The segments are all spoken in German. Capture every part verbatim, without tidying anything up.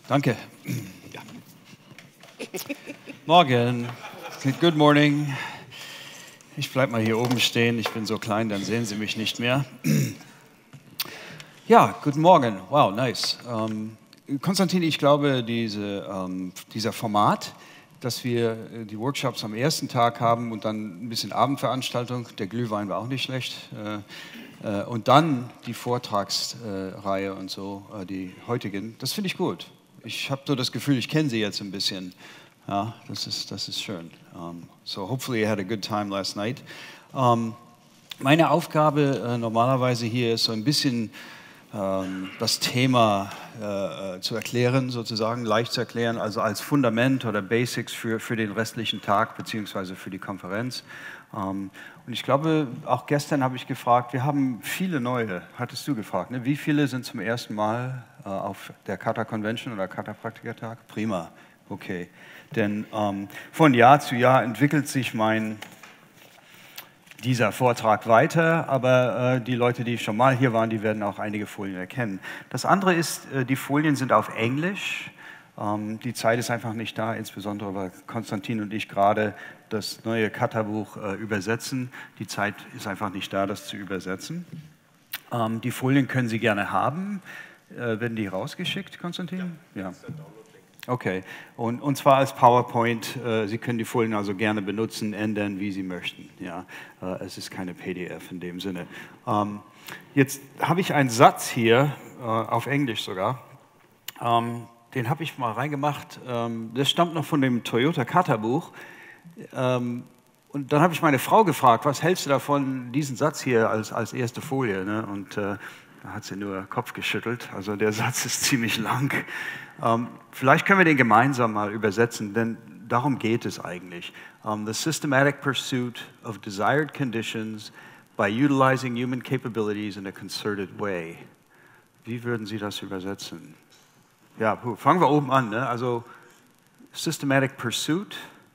Danke. Ja. Morgen. Good morning. Ich bleibe mal hier oben stehen. Ich bin so klein, dann sehen Sie mich nicht mehr. Ja, guten Morgen. Wow, nice. Ähm, Konstantin, ich glaube, diese, ähm, dieser Format, dass wir die Workshops am ersten Tag haben und dann ein bisschen Abendveranstaltung, der Glühwein war auch nicht schlecht, äh, äh, und dann die Vortragsreihe und so, äh, die heutigen, das finde ich gut. Ich habe so das Gefühl, ich kenne Sie jetzt ein bisschen. Ja, das ist, das ist schön. Um, so hopefully you had a good time last night. Um, meine Aufgabe äh, normalerweise hier ist so ein bisschen ähm, das Thema äh, zu erklären, sozusagen leicht zu erklären, also als Fundament oder Basics für, für den restlichen Tag beziehungsweise für die Konferenz. Um, und ich glaube, auch gestern habe ich gefragt, wir haben viele neue, hattest du gefragt, ne? Wie viele sind zum ersten Mal äh, auf der Kata Convention oder Kata Praktikertag? Prima, okay. Denn ähm, von Jahr zu Jahr entwickelt sich mein, dieser Vortrag weiter, aber äh, die Leute, die schon mal hier waren, die werden auch einige Folien erkennen. Das andere ist, äh, die Folien sind auf Englisch. Ähm, die Zeit ist einfach nicht da, insbesondere weil Konstantin und ich gerade das neue Kata-Buch äh, übersetzen. Die Zeit ist einfach nicht da, das zu übersetzen. Ähm, die Folien können Sie gerne haben. Äh, werden die rausgeschickt, Konstantin? Ja. Ja. Okay, und, und zwar als PowerPoint. Äh, Sie können die Folien also gerne benutzen, ändern, wie Sie möchten. Ja, äh, es ist keine P D F in dem Sinne. Ähm, jetzt habe ich einen Satz hier, äh, auf Englisch sogar. Ähm, den habe ich mal reingemacht. Ähm, das stammt noch von dem Toyota Kata-Buch. Ähm, und dann habe ich meine Frau gefragt, was hältst du davon, diesen Satz hier als, als erste Folie? Ne? Und äh, da hat sie nur Kopf geschüttelt. Also der Satz ist ziemlich lang. Ähm, vielleicht können wir den gemeinsam mal übersetzen, denn darum geht es eigentlich. Um, the systematic pursuit of desired conditions by utilizing human capabilities in a concerted way. Wie würden Sie das übersetzen? Ja, fangen wir oben an. Ne? Also systematic pursuit,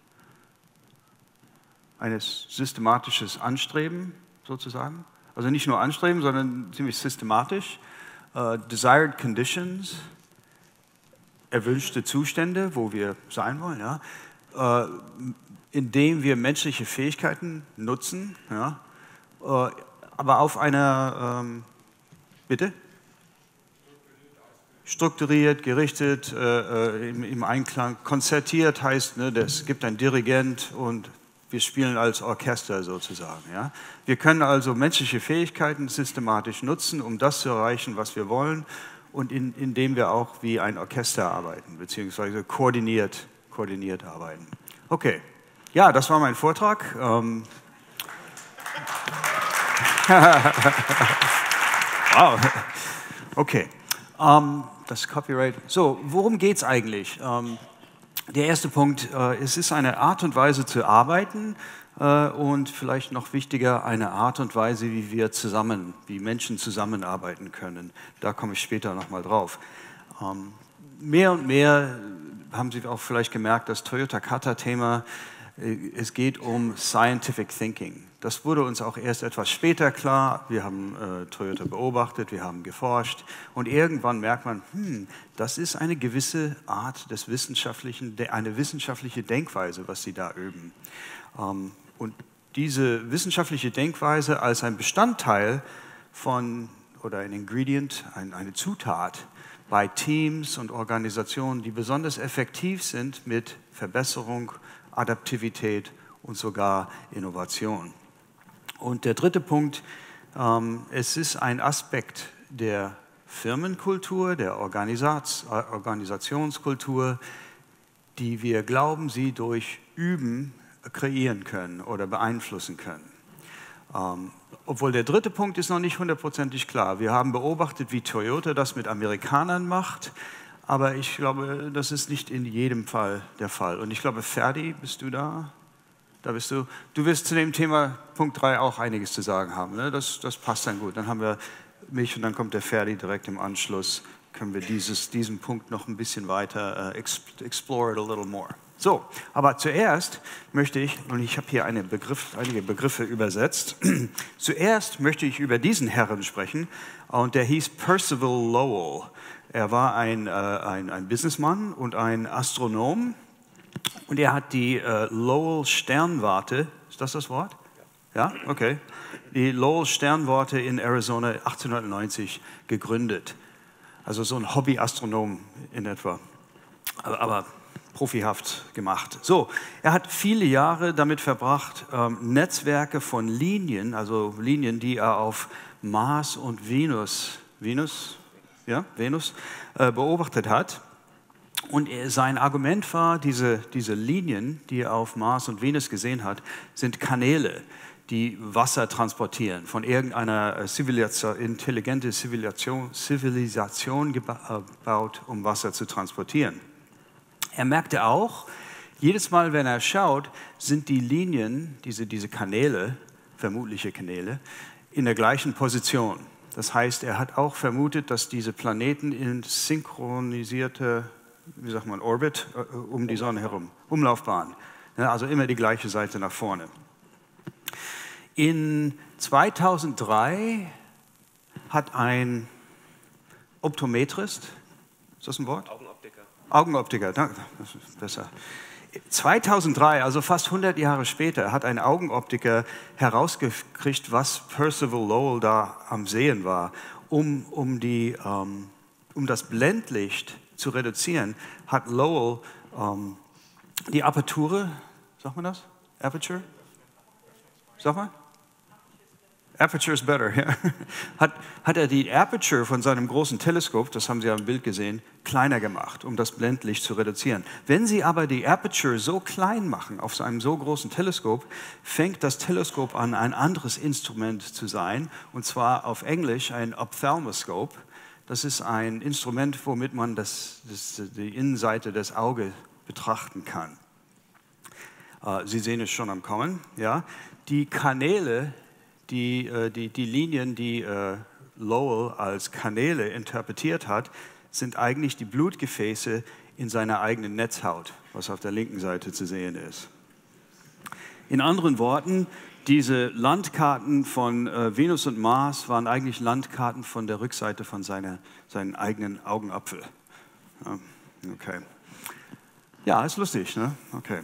ein systematisches Anstreben sozusagen. Also nicht nur anstreben, sondern ziemlich systematisch. Uh, desired conditions, erwünschte Zustände, wo wir sein wollen, ja, uh, indem wir menschliche Fähigkeiten nutzen, ja, uh, aber auf einer, ähm, bitte? Strukturiert, gerichtet, äh, im, im Einklang, konzertiert heißt, ne, es gibt einen Dirigent und wir spielen als Orchester sozusagen. Ja? Wir können also menschliche Fähigkeiten systematisch nutzen, um das zu erreichen, was wir wollen, und in, indem wir auch wie ein Orchester arbeiten, beziehungsweise koordiniert, koordiniert arbeiten. Okay, ja, das war mein Vortrag. Ähm wow, okay. Um, das Copyright. So, worum geht es eigentlich? Um, Der erste Punkt, äh, es ist eine Art und Weise zu arbeiten äh, und vielleicht noch wichtiger, eine Art und Weise, wie wir zusammen, wie Menschen zusammenarbeiten können. Da komme ich später nochmal drauf. Ähm, mehr und mehr haben Sie auch vielleicht gemerkt, das Toyota Kata-Thema, äh, es geht um Scientific Thinking. Das wurde uns auch erst etwas später klar. Wir haben äh, Toyota beobachtet, wir haben geforscht und irgendwann merkt man, hm, das ist eine gewisse Art des wissenschaftlichen, eine wissenschaftliche Denkweise, was sie da üben. Ähm, und diese wissenschaftliche Denkweise als ein Bestandteil von, oder ein Ingredient, ein, eine Zutat bei Teams und Organisationen, die besonders effektiv sind mit Verbesserung, Adaptivität und sogar Innovation. Und der dritte Punkt, ähm, es ist ein Aspekt der Firmenkultur, der Organisats Organisationskultur, die wir glauben, sie durch Üben kreieren können oder beeinflussen können. Ähm, obwohl der dritte Punkt ist noch nicht hundertprozentig klar. Wir haben beobachtet, wie Toyota das mit Amerikanern macht, aber ich glaube, das ist nicht in jedem Fall der Fall. Und ich glaube, Ferdi, bist du da? Da bist du. Du wirst zu dem Thema Punkt drei auch einiges zu sagen haben. Ne? Das, das passt dann gut. Dann haben wir mich und dann kommt der Ferdi direkt im Anschluss. Können wir dieses, diesen Punkt noch ein bisschen weiter uh, explore it a little more. So, aber zuerst möchte ich, und ich habe hier eine Begriff, einige Begriffe übersetzt, zuerst möchte ich über diesen Herren sprechen und der hieß Percival Lowell. Er war ein, äh, ein, ein Businessman und ein Astronom und er hat die äh, Lowell-Sternwarte, ist das das Wort? Ja, okay. Die Lowell-Sternwarte in Arizona achtzehnhundertneunzig gegründet. Also so ein Hobby-Astronom in etwa, aber, aber profihaft gemacht. So, er hat viele Jahre damit verbracht, ähm, Netzwerke von Linien, also Linien, die er auf Mars und Venus, Venus, ja, Venus äh, beobachtet hat. Und er, sein Argument war, diese, diese Linien, die er auf Mars und Venus gesehen hat, sind Kanäle, die Wasser transportieren, von irgendeiner Zivilisation, intelligente Zivilisation, Zivilisation gebaut, um Wasser zu transportieren. Er merkte auch, jedes Mal, wenn er schaut, sind die Linien, diese, diese Kanäle, vermutliche Kanäle, in der gleichen Position. Das heißt, er hat auch vermutet, dass diese Planeten in synchronisierte, wie sagt man, Orbit, um die Sonne herum, Umlaufbahn, also immer die gleiche Seite nach vorne. In zweitausenddrei hat ein Optometrist, ist das ein Wort? Augenoptiker. Augenoptiker, danke, das ist besser. zweitausenddrei, also fast hundert Jahre später, hat ein Augenoptiker herausgekriegt, was Percival Lowell da am Sehen war. Um, um, die, um, um das Blendlicht zu reduzieren, hat Lowell um, die Aperture, sagt man das? Aperture? Sag mal? Aperture is better, ja. Hat, hat er die Aperture von seinem großen Teleskop, das haben Sie ja im Bild gesehen, kleiner gemacht, um das Blendlicht zu reduzieren. Wenn Sie aber die Aperture so klein machen auf so einem so großen Teleskop, fängt das Teleskop an, ein anderes Instrument zu sein, und zwar auf Englisch ein Ophthalmoscope. Das ist ein Instrument, womit man das, das, die Innenseite des Auges betrachten kann. Äh, Sie sehen es schon am Kommen, ja. Die Kanäle, Die, die, die Linien, die äh, Lowell als Kanäle interpretiert hat, sind eigentlich die Blutgefäße in seiner eigenen Netzhaut, was auf der linken Seite zu sehen ist. In anderen Worten, diese Landkarten von äh, Venus und Mars waren eigentlich Landkarten von der Rückseite von seiner, seinem eigenen Augenapfel. Ja, okay. Ja, ist lustig, ne? Okay.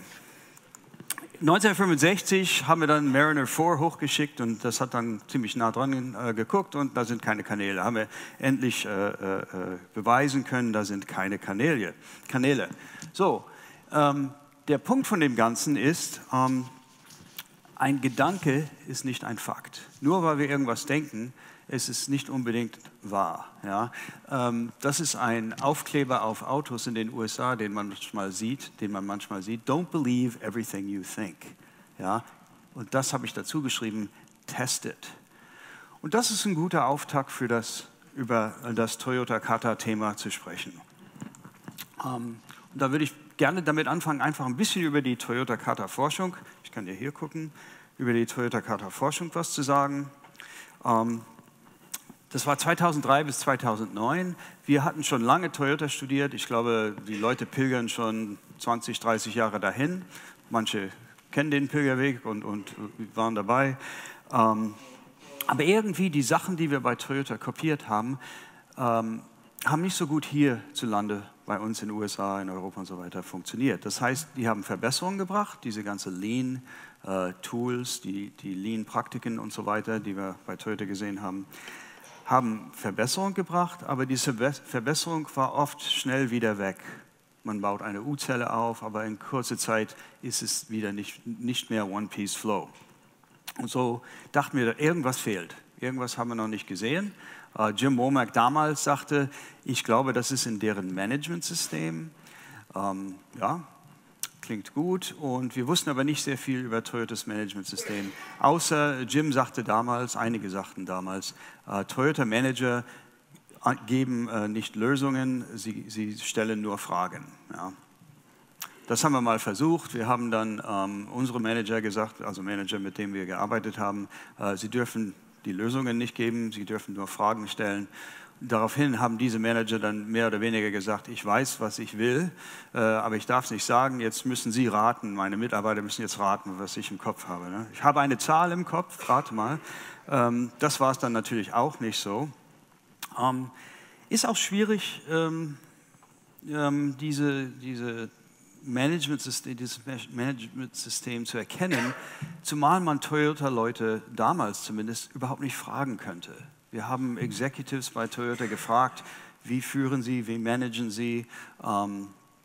neunzehnhundertfünfundsechzig haben wir dann Mariner vier hochgeschickt und das hat dann ziemlich nah dran äh, geguckt und da sind keine Kanäle. Haben wir endlich äh, äh, beweisen können, da sind keine Kanäle. Kanäle. So, ähm, der Punkt von dem Ganzen ist, ähm, ein Gedanke ist nicht ein Fakt. Nur weil wir irgendwas denken, ist es nicht unbedingt wahr. Ja? Ähm, das ist ein Aufkleber auf Autos in den U S A, den man manchmal sieht, den man manchmal sieht. Don't believe everything you think. Ja? Und das habe ich dazu geschrieben, test it. Und das ist ein guter Auftakt für das, über das Toyota-Kata-Thema zu sprechen. Ähm, und da würde ich gerne damit anfangen, einfach ein bisschen über die Toyota-Kata-Forschung, ich kann ja hier gucken, über die Toyota-Kata-Forschung was zu sagen. Ähm, Das war zweitausenddrei bis zweitausendneun. Wir hatten schon lange Toyota studiert. Ich glaube, die Leute pilgern schon zwanzig, dreißig Jahre dahin. Manche kennen den Pilgerweg und, und waren dabei. Ähm, aber irgendwie die Sachen, die wir bei Toyota kopiert haben, ähm, haben nicht so gut hierzulande bei uns in den U S A, in Europa und so weiter funktioniert. Das heißt, die haben Verbesserungen gebracht, diese ganze Lean-Tools, äh, die, die Lean-Praktiken und so weiter, die wir bei Toyota gesehen haben, haben Verbesserung gebracht, aber diese Verbesserung war oft schnell wieder weg. Man baut eine U-Zelle auf, aber in kurzer Zeit ist es wieder nicht, nicht mehr One-Piece-Flow. Und so dachten wir, irgendwas fehlt. Irgendwas haben wir noch nicht gesehen. Uh, Jim Womack damals sagte, ich glaube, das ist in deren Managementsystem. Um, ja, klingt gut. Und wir wussten aber nicht sehr viel über Toyotas Managementsystem. Außer Jim sagte damals, einige sagten damals, uh, Toyota-Manager geben uh, nicht Lösungen, sie, sie stellen nur Fragen. Ja. Das haben wir mal versucht. Wir haben dann um, unsere Manager gesagt, also Manager, mit denen wir gearbeitet haben, uh, sie dürfen die Lösungen nicht geben, sie dürfen nur Fragen stellen. Daraufhin haben diese Manager dann mehr oder weniger gesagt, ich weiß, was ich will, äh, aber ich darf es nicht sagen, jetzt müssen Sie raten, meine Mitarbeiter müssen jetzt raten, was ich im Kopf habe. Ne? Ich habe eine Zahl im Kopf, rate mal. Ähm, das war es dann natürlich auch nicht so. Ähm, Ist auch schwierig, ähm, ähm, diese, diese Managementsystem, dieses Managementsystem zu erkennen, zumal man Toyota-Leute damals zumindest überhaupt nicht fragen könnte. Wir haben Executives bei Toyota gefragt, wie führen Sie, wie managen Sie, ähm,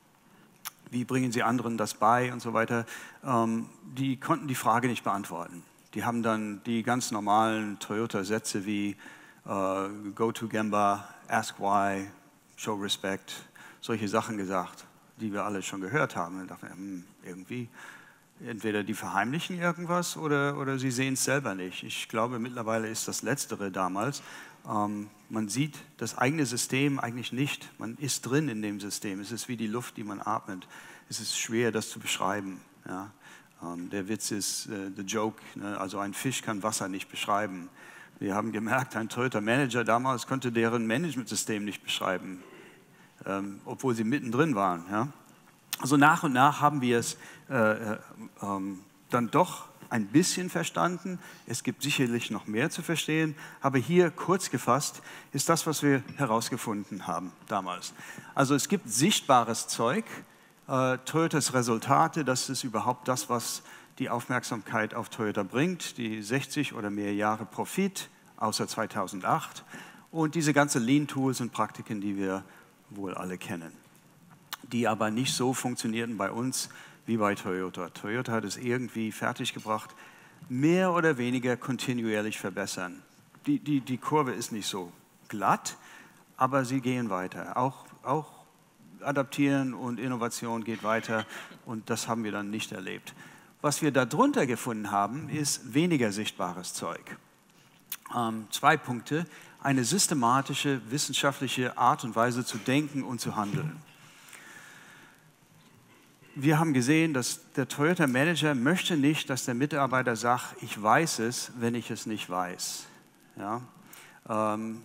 wie bringen Sie anderen das bei und so weiter. Ähm, die konnten die Frage nicht beantworten. Die haben dann die ganz normalen Toyota-Sätze wie uh, Go to Gemba, Ask Why, Show Respect, solche Sachen gesagt, die wir alle schon gehört haben. Und dachten, hm, irgendwie, entweder die verheimlichen irgendwas oder, oder sie sehen es selber nicht. Ich glaube, mittlerweile ist das Letztere damals. Ähm, man sieht das eigene System eigentlich nicht. Man ist drin in dem System. Es ist wie die Luft, die man atmet. Es ist schwer, das zu beschreiben. Ja? Ähm, der Witz ist, äh, the joke, ne? Also ein Fisch kann Wasser nicht beschreiben. Wir haben gemerkt, ein Toyota-Manager damals konnte deren Managementsystem nicht beschreiben, ähm, obwohl sie mittendrin waren. Ja? Also nach und nach haben wir es äh, äh, ähm, dann doch ein bisschen verstanden. Es gibt sicherlich noch mehr zu verstehen, aber hier kurz gefasst ist das, was wir herausgefunden haben damals. Also es gibt sichtbares Zeug, äh, Toyotas Resultate, das ist überhaupt das, was die Aufmerksamkeit auf Toyota bringt, die sechzig oder mehr Jahre Profit, außer zweitausendacht, und diese ganzen Lean-Tools und Praktiken, die wir wohl alle kennen, die aber nicht so funktionierten bei uns wie bei Toyota. Toyota hat es irgendwie fertiggebracht, mehr oder weniger kontinuierlich verbessern. Die, die, die Kurve ist nicht so glatt, aber sie gehen weiter. Auch, auch Adaptieren und Innovation geht weiter und das haben wir dann nicht erlebt. Was wir darunter gefunden haben, ist weniger sichtbares Zeug. Ähm, zwei Punkte. Eine systematische, wissenschaftliche Art und Weise zu denken und zu handeln. Wir haben gesehen, dass der Toyota-Manager möchte nicht, dass der Mitarbeiter sagt, ich weiß es, wenn ich es nicht weiß. Ja? Ähm,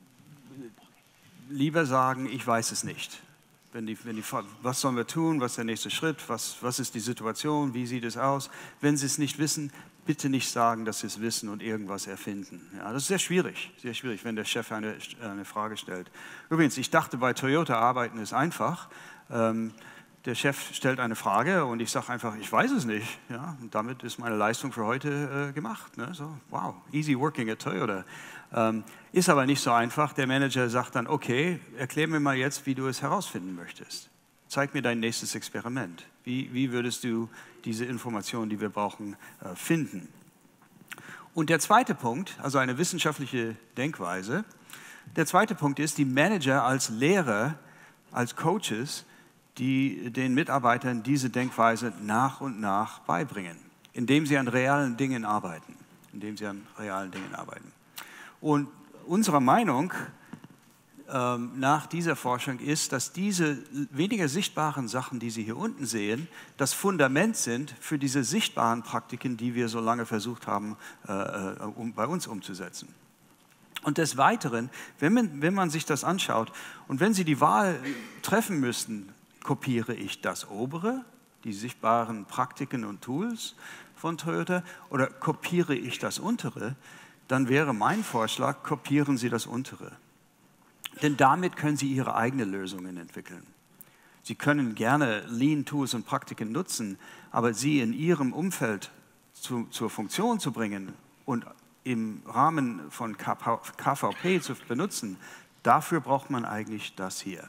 lieber sagen, ich weiß es nicht. Wenn die, wenn die, was sollen wir tun, was ist der nächste Schritt, was, was ist die Situation, wie sieht es aus? Wenn Sie es nicht wissen, bitte nicht sagen, dass Sie es wissen und irgendwas erfinden. Ja, das ist sehr schwierig, sehr schwierig, wenn der Chef eine, eine Frage stellt. Übrigens, ich dachte, bei Toyota arbeiten ist einfach. Ähm, der Chef stellt eine Frage und ich sage einfach, ich weiß es nicht. Ja, und damit ist meine Leistung für heute äh, gemacht. Ne? So, wow, easy working at Toyota. Ähm, ist aber nicht so einfach. Der Manager sagt dann, okay, erklär mir mal jetzt, wie du es herausfinden möchtest. Zeig mir dein nächstes Experiment. Wie, wie würdest du diese Informationen, die wir brauchen, äh, finden? Und der zweite Punkt, also eine wissenschaftliche Denkweise, der zweite Punkt ist, die Manager als Lehrer, als Coaches, die den Mitarbeitern diese Denkweise nach und nach beibringen, indem sie an realen Dingen arbeiten. Indem sie an realen Dingen arbeiten. Und unsere Meinung ähm, nach dieser Forschung ist, dass diese weniger sichtbaren Sachen, die Sie hier unten sehen, das Fundament sind für diese sichtbaren Praktiken, die wir so lange versucht haben, äh, um, bei uns umzusetzen. Und des Weiteren, wenn man, wenn man sich das anschaut und wenn Sie die Wahl treffen müssten, kopiere ich das obere, die sichtbaren Praktiken und Tools von Toyota, oder kopiere ich das untere, dann wäre mein Vorschlag, kopieren Sie das untere. Denn damit können Sie Ihre eigenen Lösungen entwickeln. Sie können gerne Lean-Tools und Praktiken nutzen, aber sie in Ihrem Umfeld zu, zur Funktion zu bringen und im Rahmen von K V P zu benutzen, dafür braucht man eigentlich das hier.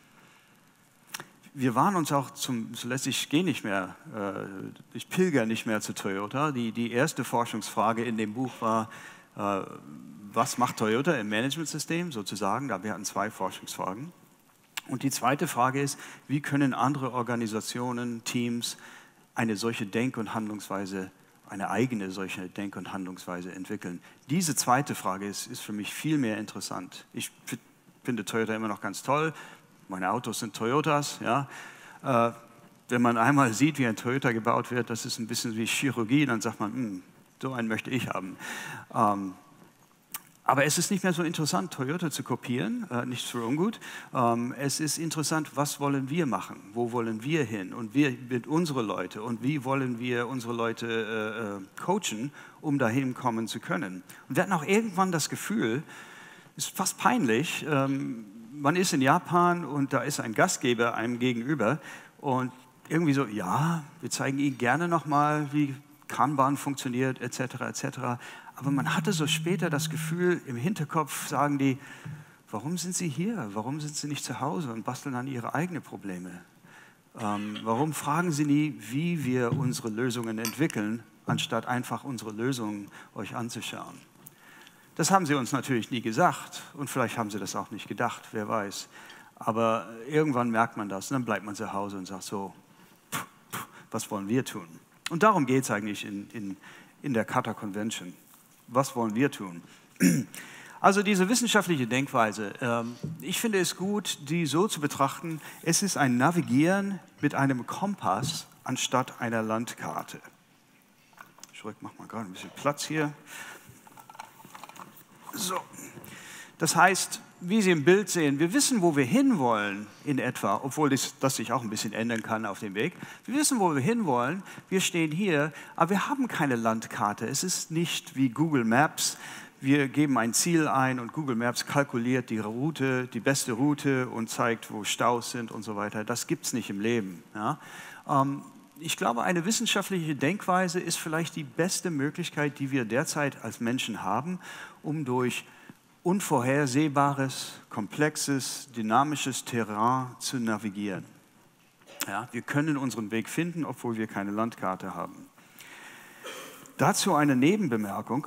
Wir waren uns auch zum, zuletzt, ich gehe nicht mehr, äh, ich pilger nicht mehr zu Toyota. Die, die erste Forschungsfrage in dem Buch war, äh, was macht Toyota im Managementsystem sozusagen? Da wir hatten zwei Forschungsfragen. Und die zweite Frage ist, wie können andere Organisationen, Teams eine solche Denk- und Handlungsweise, eine eigene solche Denk- und Handlungsweise entwickeln? Diese zweite Frage ist, ist für mich viel mehr interessant. Ich finde Toyota immer noch ganz toll. Meine Autos sind Toyotas. Ja. Äh, wenn man einmal sieht, wie ein Toyota gebaut wird, das ist ein bisschen wie Chirurgie, dann sagt man, hm, so einen möchte ich haben. Ähm, aber es ist nicht mehr so interessant, Toyota zu kopieren, äh, nicht für ungut. Ähm, es ist interessant, was wollen wir machen, wo wollen wir hin und wir mit unseren Leuten und wie wollen wir unsere Leute äh, coachen, um dahin kommen zu können. Und wir hatten auch irgendwann das Gefühl, ist fast peinlich, ähm, man ist in Japan und da ist ein Gastgeber einem gegenüber und irgendwie so, ja, wir zeigen Ihnen gerne nochmal, wie Kanban funktioniert, et cetera, et cetera. Aber man hatte so später das Gefühl, im Hinterkopf sagen die, warum sind Sie hier? Warum sind Sie nicht zu Hause und basteln an Ihre eigenen Probleme? Ähm, warum fragen Sie nie, wie wir unsere Lösungen entwickeln, anstatt einfach unsere Lösungen euch anzuschauen? Das haben sie uns natürlich nie gesagt und vielleicht haben sie das auch nicht gedacht, wer weiß. Aber irgendwann merkt man das und dann bleibt man zu Hause und sagt so, pff, pff, was wollen wir tun? Und darum geht es eigentlich in, in, in der Kata Convention. Was wollen wir tun? Also diese wissenschaftliche Denkweise, ähm, ich finde es gut, die so zu betrachten, es ist ein Navigieren mit einem Kompass anstatt einer Landkarte. Ich mach mal gerade ein bisschen Platz hier. So. Das heißt, wie Sie im Bild sehen, wir wissen, wo wir hinwollen in etwa, obwohl das, das sich auch ein bisschen ändern kann auf dem Weg. Wir wissen, wo wir hinwollen, wir stehen hier, aber wir haben keine Landkarte. Es ist nicht wie Google Maps. Wir geben ein Ziel ein und Google Maps kalkuliert die Route, die beste Route und zeigt, wo Staus sind und so weiter. Das gibt es nicht im Leben. Ja? Ähm, ich glaube, eine wissenschaftliche Denkweise ist vielleicht die beste Möglichkeit, die wir derzeit als Menschen haben, um durch unvorhersehbares, komplexes, dynamisches Terrain zu navigieren. Ja, wir können unseren Weg finden, obwohl wir keine Landkarte haben. Dazu eine Nebenbemerkung.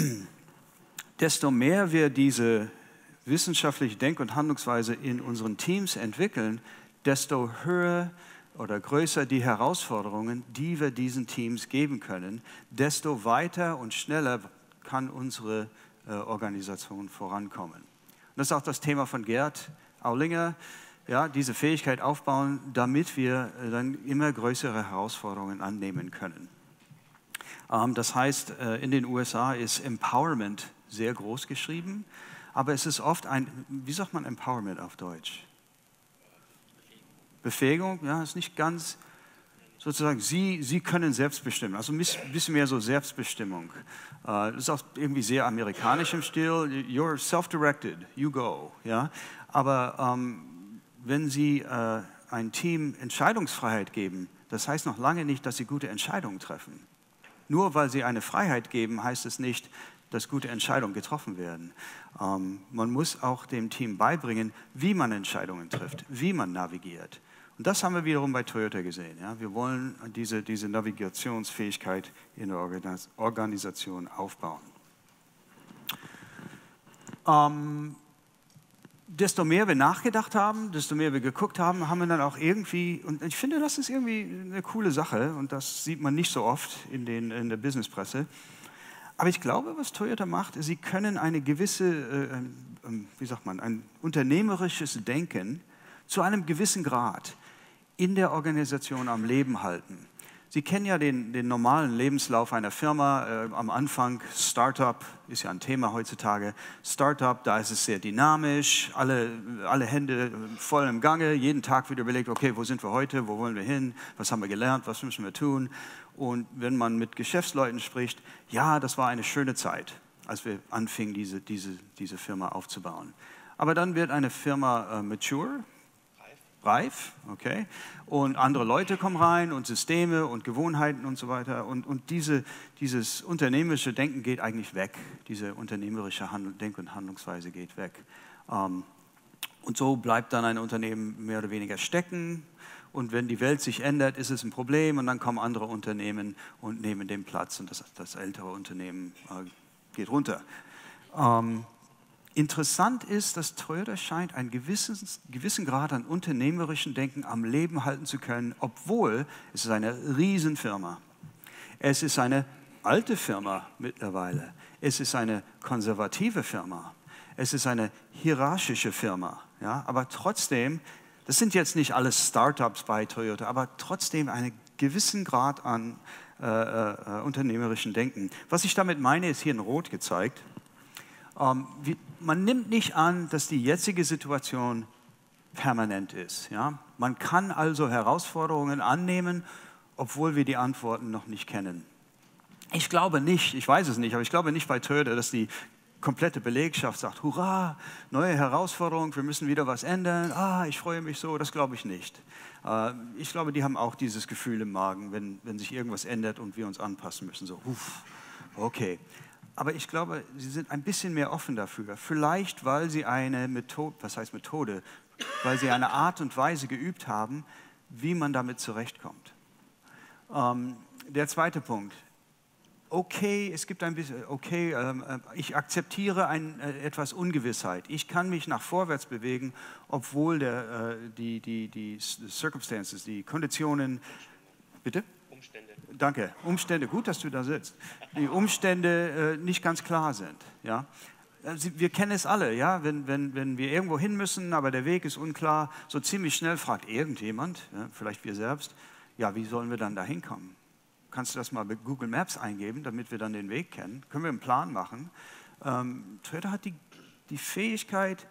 Desto mehr wir diese wissenschaftliche Denk- und Handlungsweise in unseren Teams entwickeln, desto höher oder größer die Herausforderungen, die wir diesen Teams geben können, desto weiter und schneller kann unsere äh, Organisation vorankommen. Und das ist auch das Thema von Gerd Aulinger, ja, diese Fähigkeit aufbauen, damit wir äh, dann immer größere Herausforderungen annehmen können. Ähm, das heißt, äh, in den U S A ist Empowerment sehr groß geschrieben, aber es ist oft ein, wie sagt man Empowerment auf Deutsch? Befähigung, ja, ist nicht ganz, sozusagen, Sie, Sie können selbst bestimmen, also ein bisschen mehr so Selbstbestimmung. Das ist auch irgendwie sehr amerikanisch im Stil, you're self-directed, you go. Ja? Aber ähm, wenn Sie äh, ein Team Entscheidungsfreiheit geben, das heißt noch lange nicht, dass Sie gute Entscheidungen treffen. Nur weil Sie eine Freiheit geben, heißt es nicht, dass gute Entscheidungen getroffen werden. Ähm, man muss auch dem Team beibringen, wie man Entscheidungen trifft, wie man navigiert. Und das haben wir wiederum bei Toyota gesehen. Ja? Wir wollen diese, diese Navigationsfähigkeit in der Organisation aufbauen. Ähm, desto mehr wir nachgedacht haben, desto mehr wir geguckt haben, haben wir dann auch irgendwie, und ich finde, das ist irgendwie eine coole Sache und das sieht man nicht so oft in, den, in der Businesspresse. Aber ich glaube, was Toyota macht, sie können eine gewisse, äh, äh, wie sagt man, ein unternehmerisches Denken zu einem gewissen Grad in der Organisation am Leben halten. Sie kennen ja den, den normalen Lebenslauf einer Firma. Äh, am Anfang, Startup ist ja ein Thema heutzutage. Startup, da ist es sehr dynamisch, alle, alle Hände voll im Gange, jeden Tag wieder überlegt, okay, wo sind wir heute, wo wollen wir hin, was haben wir gelernt, was müssen wir tun. Und wenn man mit Geschäftsleuten spricht, ja, das war eine schöne Zeit, als wir anfingen, diese, diese, diese Firma aufzubauen. Aber dann wird eine Firma äh, mature, reif, okay, und andere Leute kommen rein und Systeme und Gewohnheiten und so weiter und, und diese, dieses unternehmerische Denken geht eigentlich weg, diese unternehmerische Handl- Denk- und Handlungsweise geht weg. Ähm, und so bleibt dann ein Unternehmen mehr oder weniger stecken und wenn die Welt sich ändert, ist es ein Problem und dann kommen andere Unternehmen und nehmen den Platz und das, das ältere Unternehmen äh, geht runter. Ähm, Interessant ist, dass Toyota scheint einen gewissen, gewissen Grad an unternehmerischem Denken am Leben halten zu können, obwohl es ist eine Riesenfirma. Es ist eine alte Firma mittlerweile. Es ist eine konservative Firma. Es ist eine hierarchische Firma. Ja? Aber trotzdem, das sind jetzt nicht alles Startups bei Toyota, aber trotzdem einen gewissen Grad an äh, äh, unternehmerischem Denken. Was ich damit meine, ist hier in Rot gezeigt. Um, wie, man nimmt nicht an, dass die jetzige Situation permanent ist. Ja? Man kann also Herausforderungen annehmen, obwohl wir die Antworten noch nicht kennen. Ich glaube nicht, ich weiß es nicht, aber ich glaube nicht bei Toyota, dass die komplette Belegschaft sagt, hurra, neue Herausforderung, wir müssen wieder was ändern, ah, ich freue mich so, das glaube ich nicht. Äh, ich glaube, die haben auch dieses Gefühl im Magen, wenn, wenn sich irgendwas ändert und wir uns anpassen müssen, so, uff, okay. Aber ich glaube, sie sind ein bisschen mehr offen dafür, vielleicht weil sie eine Methode, was heißt Methode, weil sie eine Art und Weise geübt haben, wie man damit zurechtkommt. Ähm, der zweite Punkt. Okay, es gibt ein bisschen, okay, äh, ich akzeptiere ein, äh, etwas Ungewissheit. Ich kann mich nach vorwärts bewegen, obwohl der, äh, die, die, die Circumstances, die Konditionen, bitte? Umstände. Danke, Umstände, gut, dass du da sitzt. Die Umstände äh, nicht ganz klar sind, ja. Wir kennen es alle, ja? wenn, wenn, wenn wir irgendwo hin müssen, aber der Weg ist unklar, so ziemlich schnell fragt irgendjemand, ja, vielleicht wir selbst, ja, wie sollen wir dann da hinkommen? Kannst du das mal bei Google Maps eingeben, damit wir dann den Weg kennen? Können wir einen Plan machen? Ähm, Toyota hat die, die Fähigkeit,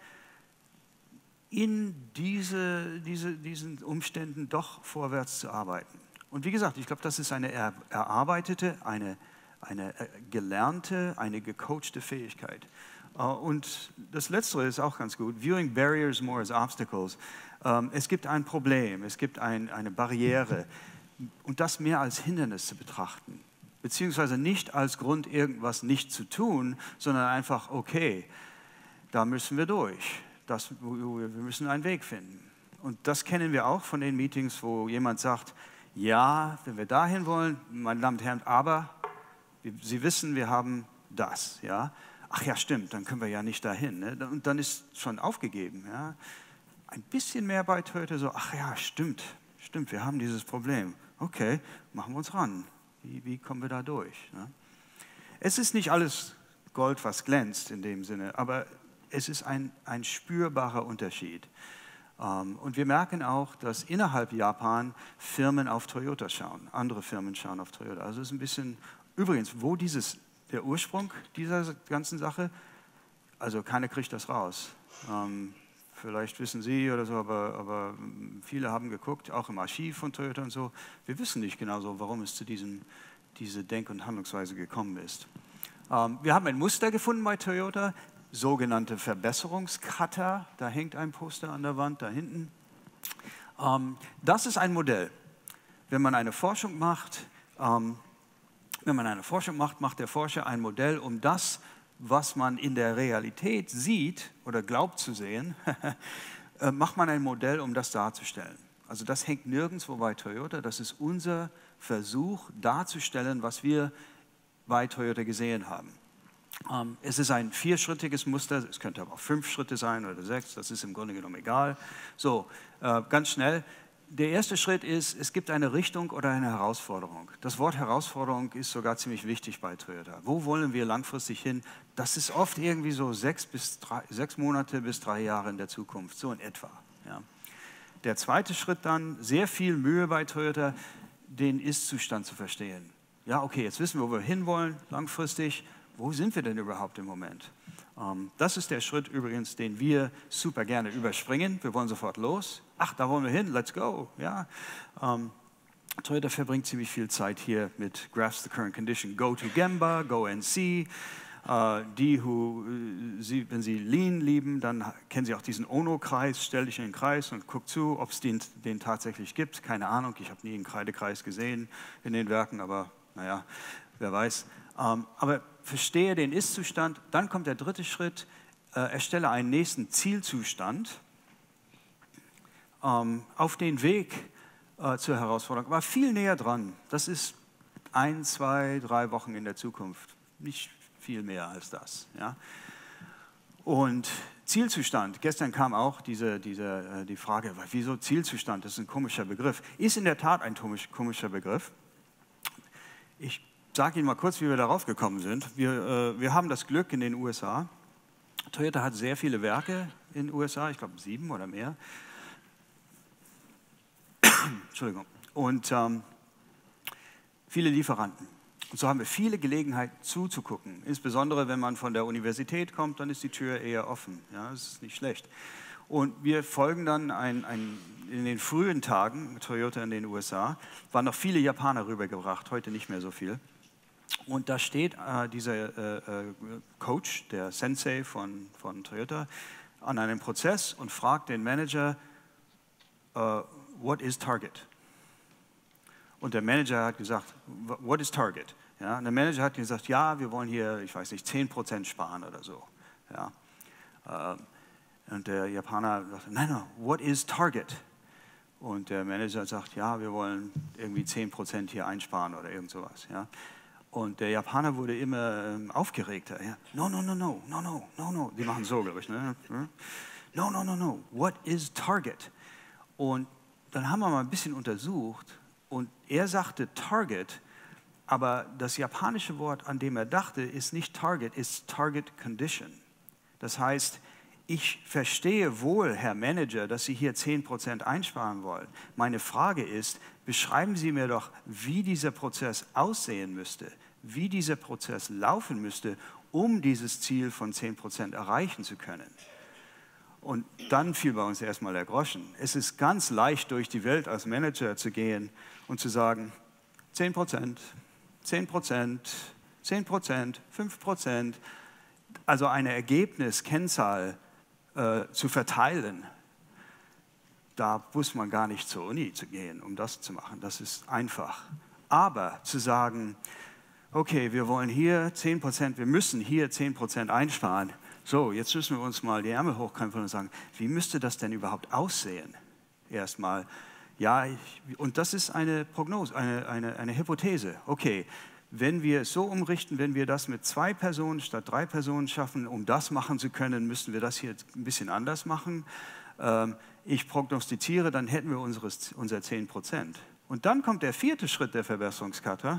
in diese, diese, diesen Umständen doch vorwärts zu arbeiten. Und wie gesagt, ich glaube, das ist eine er, erarbeitete, eine, eine gelernte, eine gecoachte Fähigkeit. Und das Letztere ist auch ganz gut. Viewing barriers more as obstacles. Es gibt ein Problem, es gibt ein, eine Barriere und das mehr als Hindernis zu betrachten. Beziehungsweise nicht als Grund, irgendwas nicht zu tun, sondern einfach, okay, da müssen wir durch. Das, wir müssen einen Weg finden. Und das kennen wir auch von den Meetings, wo jemand sagt, ja, wenn wir dahin wollen, meine Damen und Herren, aber Sie wissen, wir haben das, ja. Ach ja, stimmt, dann können wir ja nicht dahin. Ne? Und dann ist schon aufgegeben. Ja? Ein bisschen mehr bei Toyota so, ach ja, stimmt, stimmt, wir haben dieses Problem. Okay, machen wir uns ran. Wie, wie kommen wir da durch? Ne? Es ist nicht alles Gold, was glänzt in dem Sinne, aber es ist ein, ein spürbarer Unterschied. Um, und wir merken auch, dass innerhalb Japan Firmen auf Toyota schauen. Andere Firmen schauen auf Toyota. Also es ist ein bisschen, übrigens, wo dieses der Ursprung dieser ganzen Sache, also keiner kriegt das raus. Ähm, vielleicht wissen Sie oder so, aber, aber viele haben geguckt, auch im Archiv von Toyota und so. Wir wissen nicht genau so, warum es zu diesem, diese Denk- und Handlungsweise gekommen ist. Ähm, wir haben ein Muster gefunden bei Toyota, sogenannte Verbesserungskata. Da hängt ein Poster an der Wand, da hinten. Ähm, das ist ein Modell. Wenn man eine Forschung macht, ähm, Wenn man eine Forschung macht, macht der Forscher ein Modell, um das, was man in der Realität sieht oder glaubt zu sehen, macht man ein Modell, um das darzustellen. Also das hängt nirgendwo bei Toyota, das ist unser Versuch darzustellen, was wir bei Toyota gesehen haben. Es ist ein vierschrittiges Muster, es könnte aber auch fünf Schritte sein oder sechs, das ist im Grunde genommen egal. So, ganz schnell. Der erste Schritt ist, es gibt eine Richtung oder eine Herausforderung. Das Wort Herausforderung ist sogar ziemlich wichtig bei Toyota. Wo wollen wir langfristig hin? Das ist oft irgendwie so sechs, bis drei, sechs Monate bis drei Jahre in der Zukunft, so in etwa. Ja. Der zweite Schritt dann, sehr viel Mühe bei Toyota, den Ist-Zustand zu verstehen. Ja, okay, jetzt wissen wir, wo wir hinwollen, langfristig. Wo sind wir denn überhaupt im Moment? Um, das ist der Schritt übrigens, den wir super gerne überspringen. Wir wollen sofort los. Ach, da wollen wir hin, let's go. Ja. Um, Toyota verbringt ziemlich viel Zeit hier mit Grasp the Current Condition. Go to Gemba, go and see. Uh, die, who, sie, wenn Sie Lean lieben, dann kennen Sie auch diesen Ono-Kreis. Stell dich in den Kreis und guck zu, ob es den, den tatsächlich gibt. Keine Ahnung, ich habe nie einen Kreidekreis gesehen in den Werken, aber naja, wer weiß. Um, aber verstehe den Ist-Zustand. Dann kommt der dritte Schritt, äh, erstelle einen nächsten Zielzustand ähm, auf den Weg äh, zur Herausforderung. Aber viel näher dran. Das ist ein, zwei, drei Wochen in der Zukunft. Nicht viel mehr als das. Ja? Und Zielzustand. Gestern kam auch diese, diese, äh, die Frage, wieso Zielzustand? Das ist ein komischer Begriff. Ist in der Tat ein komischer Begriff. Ich Ich sage Ihnen mal kurz, wie wir darauf gekommen sind. Wir, äh, wir haben das Glück in den U S A. Toyota hat sehr viele Werke in den U S A, ich glaube sieben oder mehr. Entschuldigung. Und ähm, viele Lieferanten. Und so haben wir viele Gelegenheiten zuzugucken. Insbesondere, wenn man von der Universität kommt, dann ist die Tür eher offen. Ja, das ist nicht schlecht. Und wir folgen dann ein, ein, in den frühen Tagen, Toyota in den U S A, waren noch viele Japaner rübergebracht, heute nicht mehr so viel. Und da steht äh, dieser äh, Coach, der Sensei von, von Toyota, an einem Prozess und fragt den Manager, uh, what is Target? Und der Manager hat gesagt, what is Target? Ja, und der Manager hat gesagt, ja, wir wollen hier, ich weiß nicht, zehn Prozent sparen oder so. Ja. Uh, und der Japaner sagt, nein, nein, what is Target? Und der Manager sagt, ja, wir wollen irgendwie zehn Prozent hier einsparen oder irgend sowas. Ja. Und der Japaner wurde immer ähm, aufgeregter. Ja. No, no, no, no, no, no, no, no. Die machen so, glaube ich. Ne? No, no, no, no. What is Target? Und dann haben wir mal ein bisschen untersucht und er sagte Target, aber das japanische Wort, an dem er dachte, ist nicht Target, ist Target Condition. Das heißt, ich verstehe wohl, Herr Manager, dass Sie hier zehn Prozent einsparen wollen. Meine Frage ist, beschreiben Sie mir doch, wie dieser Prozess aussehen müsste, wie dieser Prozess laufen müsste, um dieses Ziel von zehn Prozent erreichen zu können. Und dann fiel bei uns erstmal der Groschen. Es ist ganz leicht, durch die Welt als Manager zu gehen und zu sagen, zehn Prozent, zehn Prozent, zehn Prozent, fünf Prozent, also eine Ergebniskennzahl äh, zu verteilen. Da muss man gar nicht zur Uni zu gehen, um das zu machen. Das ist einfach. Aber zu sagen, okay, wir wollen hier zehn Prozent, wir müssen hier zehn Prozent einsparen. So, jetzt müssen wir uns mal die Ärmel hochkrempeln und sagen, wie müsste das denn überhaupt aussehen? Erstmal, ja, ich, und das ist eine Prognose, eine, eine, eine Hypothese. Okay, wenn wir es so umrichten, wenn wir das mit zwei Personen statt drei Personen schaffen, um das machen zu können, müssten wir das hier ein bisschen anders machen. Ähm, ich prognostiziere, dann hätten wir unseres, unser zehn Prozent. Und dann kommt der vierte Schritt der Verbesserungskata.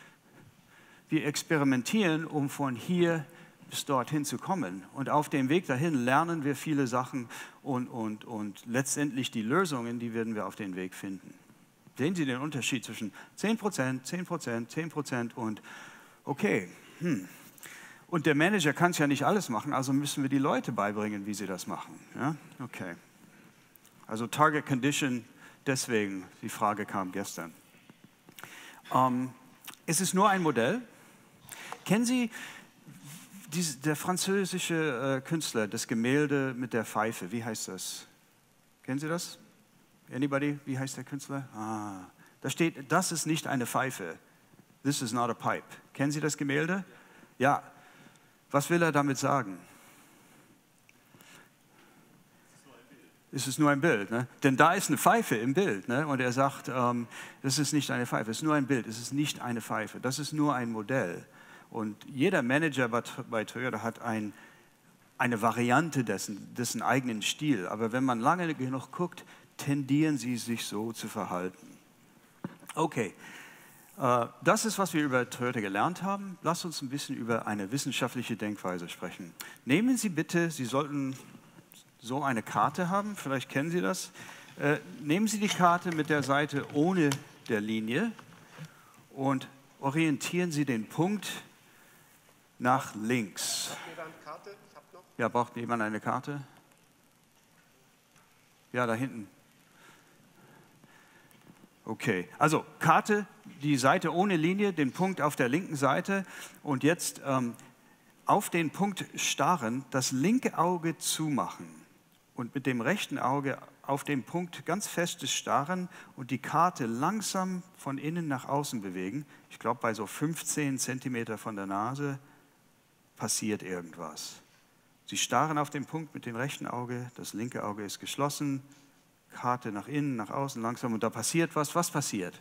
Wir experimentieren, um von hier bis dorthin zu kommen. Und auf dem Weg dahin lernen wir viele Sachen und, und, und letztendlich die Lösungen, die werden wir auf den Weg finden. Sehen Sie den Unterschied zwischen zehn Prozent, zehn Prozent, zehn Prozent und okay. Hm. Und der Manager kann es ja nicht alles machen, also müssen wir die Leute beibringen, wie sie das machen. Ja? Okay. Also Target Condition, deswegen, die Frage kam gestern. Ähm, es ist nur ein Modell. Kennen Sie diese, der französische äh, Künstler, das Gemälde mit der Pfeife, wie heißt das? Kennen Sie das? Anybody? Wie heißt der Künstler? Ah, da steht, das ist nicht eine Pfeife. This is not a pipe. Kennen Sie das Gemälde? Ja. Was will er damit sagen? Es ist nur ein Bild, ne? Denn da ist eine Pfeife im Bild, ne? Und er sagt, ähm, das ist nicht eine Pfeife, es ist nur ein Bild, es ist nicht eine Pfeife, das ist nur ein Modell. Und jeder Manager bei, bei Toyota hat ein, eine Variante dessen, dessen eigenen Stil. Aber wenn man lange genug guckt, tendieren sie sich so zu verhalten. Okay, äh, das ist, was wir über Toyota gelernt haben. Lasst uns ein bisschen über eine wissenschaftliche Denkweise sprechen. Nehmen Sie bitte, Sie sollten so eine Karte haben, vielleicht kennen Sie das. Äh, nehmen Sie die Karte mit der Seite ohne der Linie und orientieren Sie den Punkt nach links. Braucht jemand eine Karte? Ich hab noch. Ja, braucht jemand eine Karte? Ja, da hinten. Okay, also Karte, die Seite ohne Linie, den Punkt auf der linken Seite und jetzt ähm, auf den Punkt starren, das linke Auge zumachen und mit dem rechten Auge auf den Punkt ganz festes starren und die Karte langsam von innen nach außen bewegen. Ich glaube, bei so fünfzehn Zentimeter von der Nase passiert irgendwas. Sie starren auf den Punkt mit dem rechten Auge, das linke Auge ist geschlossen, Karte nach innen, nach außen langsam und da passiert was. Was passiert?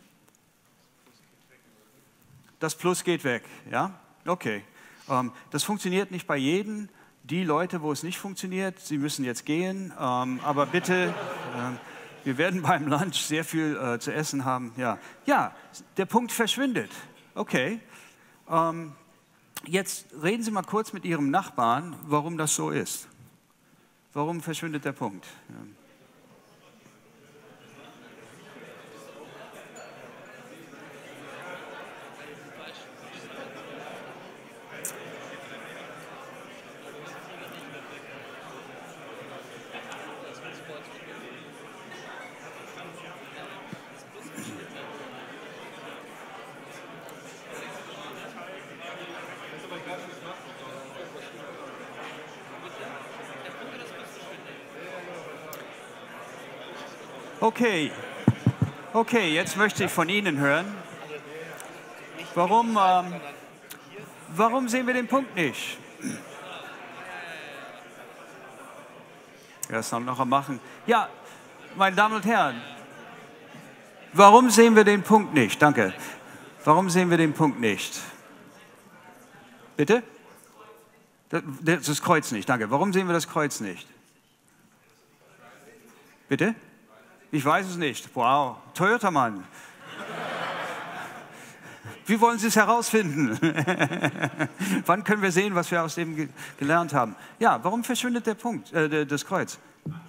Das Plus geht weg, ja? Okay. Ähm, das funktioniert nicht bei jedem. Die Leute, wo es nicht funktioniert, sie müssen jetzt gehen. Ähm, aber bitte, ähm, wir werden beim Lunch sehr viel äh, zu essen haben. Ja, ja, der Punkt verschwindet. Okay. Ähm, jetzt reden Sie mal kurz mit Ihrem Nachbarn, warum das so ist. Warum verschwindet der Punkt? Ja. Okay, okay, jetzt möchte ich von Ihnen hören, warum, ähm, warum sehen wir den Punkt nicht? Ja, das soll noch mal machen. Ja, meine Damen und Herren, warum sehen wir den Punkt nicht? Danke. Warum sehen wir den Punkt nicht? Bitte? Das, das Kreuz nicht, danke. Warum sehen wir das Kreuz nicht? Bitte? Ich weiß es nicht. Wow, Toyota-Mann. Wie wollen Sie es herausfinden? Wann können wir sehen, was wir aus dem ge gelernt haben? Ja, warum verschwindet der Punkt, äh, das Kreuz?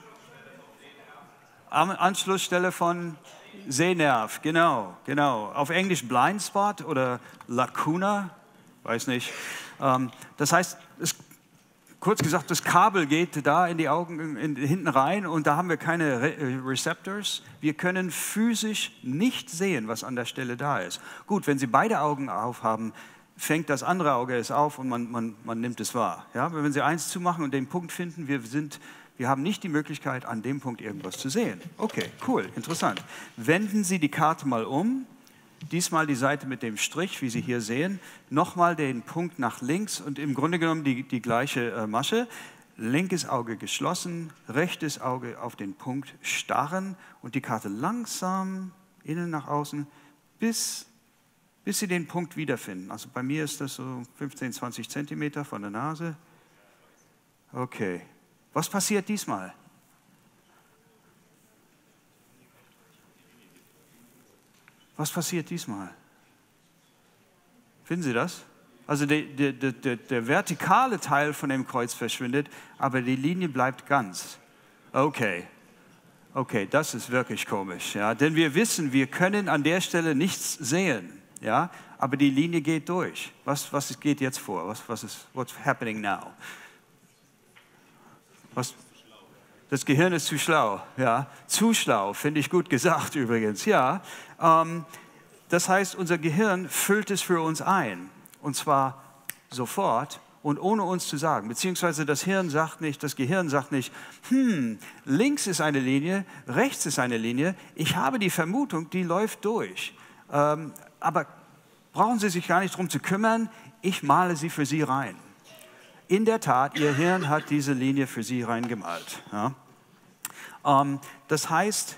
Am Anschlussstelle von Sehnerv, genau, genau. Auf Englisch Blind Spot oder Lacuna, weiß nicht. Ähm, das heißt, es, kurz gesagt, das Kabel geht da in die Augen in, hinten rein und da haben wir keine Re Receptors. Wir können physisch nicht sehen, was an der Stelle da ist. Gut, wenn Sie beide Augen aufhaben, fängt das andere Auge es auf und man, man, man nimmt es wahr. Ja? Wenn Sie eins zumachen und den Punkt finden, wir, sind, wir haben nicht die Möglichkeit, an dem Punkt irgendwas zu sehen. Okay, cool, interessant. Wenden Sie die Karte mal um. Diesmal die Seite mit dem Strich, wie Sie hier sehen. Nochmal den Punkt nach links und im Grunde genommen die, die gleiche äh, Masche. Linkes Auge geschlossen, rechtes Auge auf den Punkt starren und die Karte langsam innen nach außen, bis, bis Sie den Punkt wiederfinden. Also bei mir ist das so fünfzehn, zwanzig Zentimeter von der Nase. Okay, was passiert diesmal? Was passiert diesmal? Finden Sie das? Also der, der, der, der vertikale Teil von dem Kreuz verschwindet, aber die Linie bleibt ganz. Okay, okay, das ist wirklich komisch. Ja? Denn wir wissen, wir können an der Stelle nichts sehen, ja? Aber die Linie geht durch. Was, was geht jetzt vor? Was, was ist, what's happening now? Was? Das Gehirn ist zu schlau, ja, zu schlau, finde ich gut gesagt übrigens, ja. Ähm, das heißt, unser Gehirn füllt es für uns ein, und zwar sofort und ohne uns zu sagen, beziehungsweise das Hirn sagt nicht, das Gehirn sagt nicht, hm, links ist eine Linie, rechts ist eine Linie, ich habe die Vermutung, die läuft durch, ähm, aber brauchen Sie sich gar nicht darum zu kümmern, ich male sie für Sie rein. In der Tat, Ihr Hirn hat diese Linie für Sie reingemalt. Ja. Ähm, das heißt,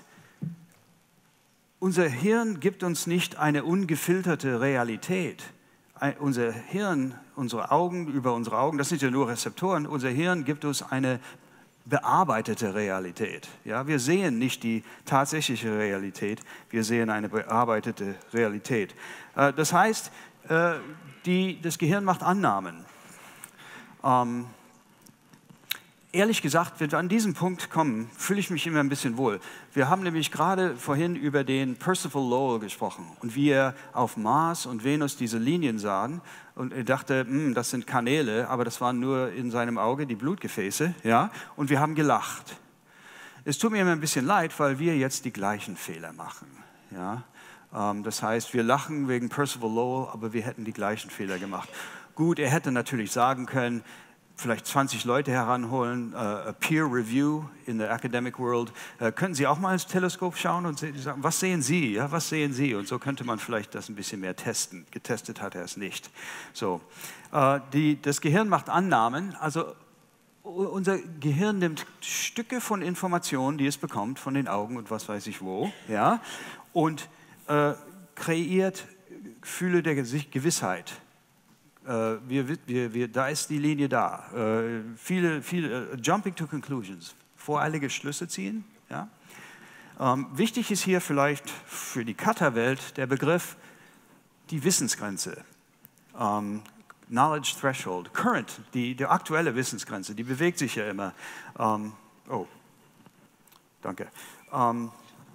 unser Hirn gibt uns nicht eine ungefilterte Realität. Ein, unser Hirn, unsere Augen, über unsere Augen, das sind ja nur Rezeptoren, unser Hirn gibt uns eine bearbeitete Realität. Ja. Wir sehen nicht die tatsächliche Realität, wir sehen eine bearbeitete Realität. Äh, das heißt, äh, die, das Gehirn macht Annahmen. Ähm, ehrlich gesagt, wenn wir an diesen Punkt kommen, fühle ich mich immer ein bisschen wohl. Wir haben nämlich gerade vorhin über den Percival Lowell gesprochen und wie er auf Mars und Venus diese Linien sah und er dachte, das sind Kanäle, aber das waren nur in seinem Auge die Blutgefäße, ja? Und wir haben gelacht. Es tut mir immer ein bisschen leid, weil wir jetzt die gleichen Fehler machen. Ja? Ähm, das heißt, wir lachen wegen Percival Lowell, aber wir hätten die gleichen Fehler gemacht. Gut, er hätte natürlich sagen können, vielleicht zwanzig Leute heranholen, uh, Peer Review in der Academic World. Uh, können Sie auch mal ins Teleskop schauen und sagen, was sehen Sie? Ja, was sehen Sie? Und so könnte man vielleicht das ein bisschen mehr testen. Getestet hat er es nicht. So, uh, die, das Gehirn macht Annahmen. Also unser Gehirn nimmt Stücke von Informationen, die es bekommt, von den Augen und was weiß ich wo, ja, und uh, kreiert Gefühle der Gewissheit. Uh, wir, wir, wir, da ist die Linie da. Uh, viele, viele, uh, jumping to conclusions, voreilige Schlüsse ziehen. Ja? Um, wichtig ist hier vielleicht für die Cutter-Welt der Begriff die Wissensgrenze. Um, Knowledge Threshold, Current, die, die aktuelle Wissensgrenze, die bewegt sich ja immer. Um, oh, danke. Um,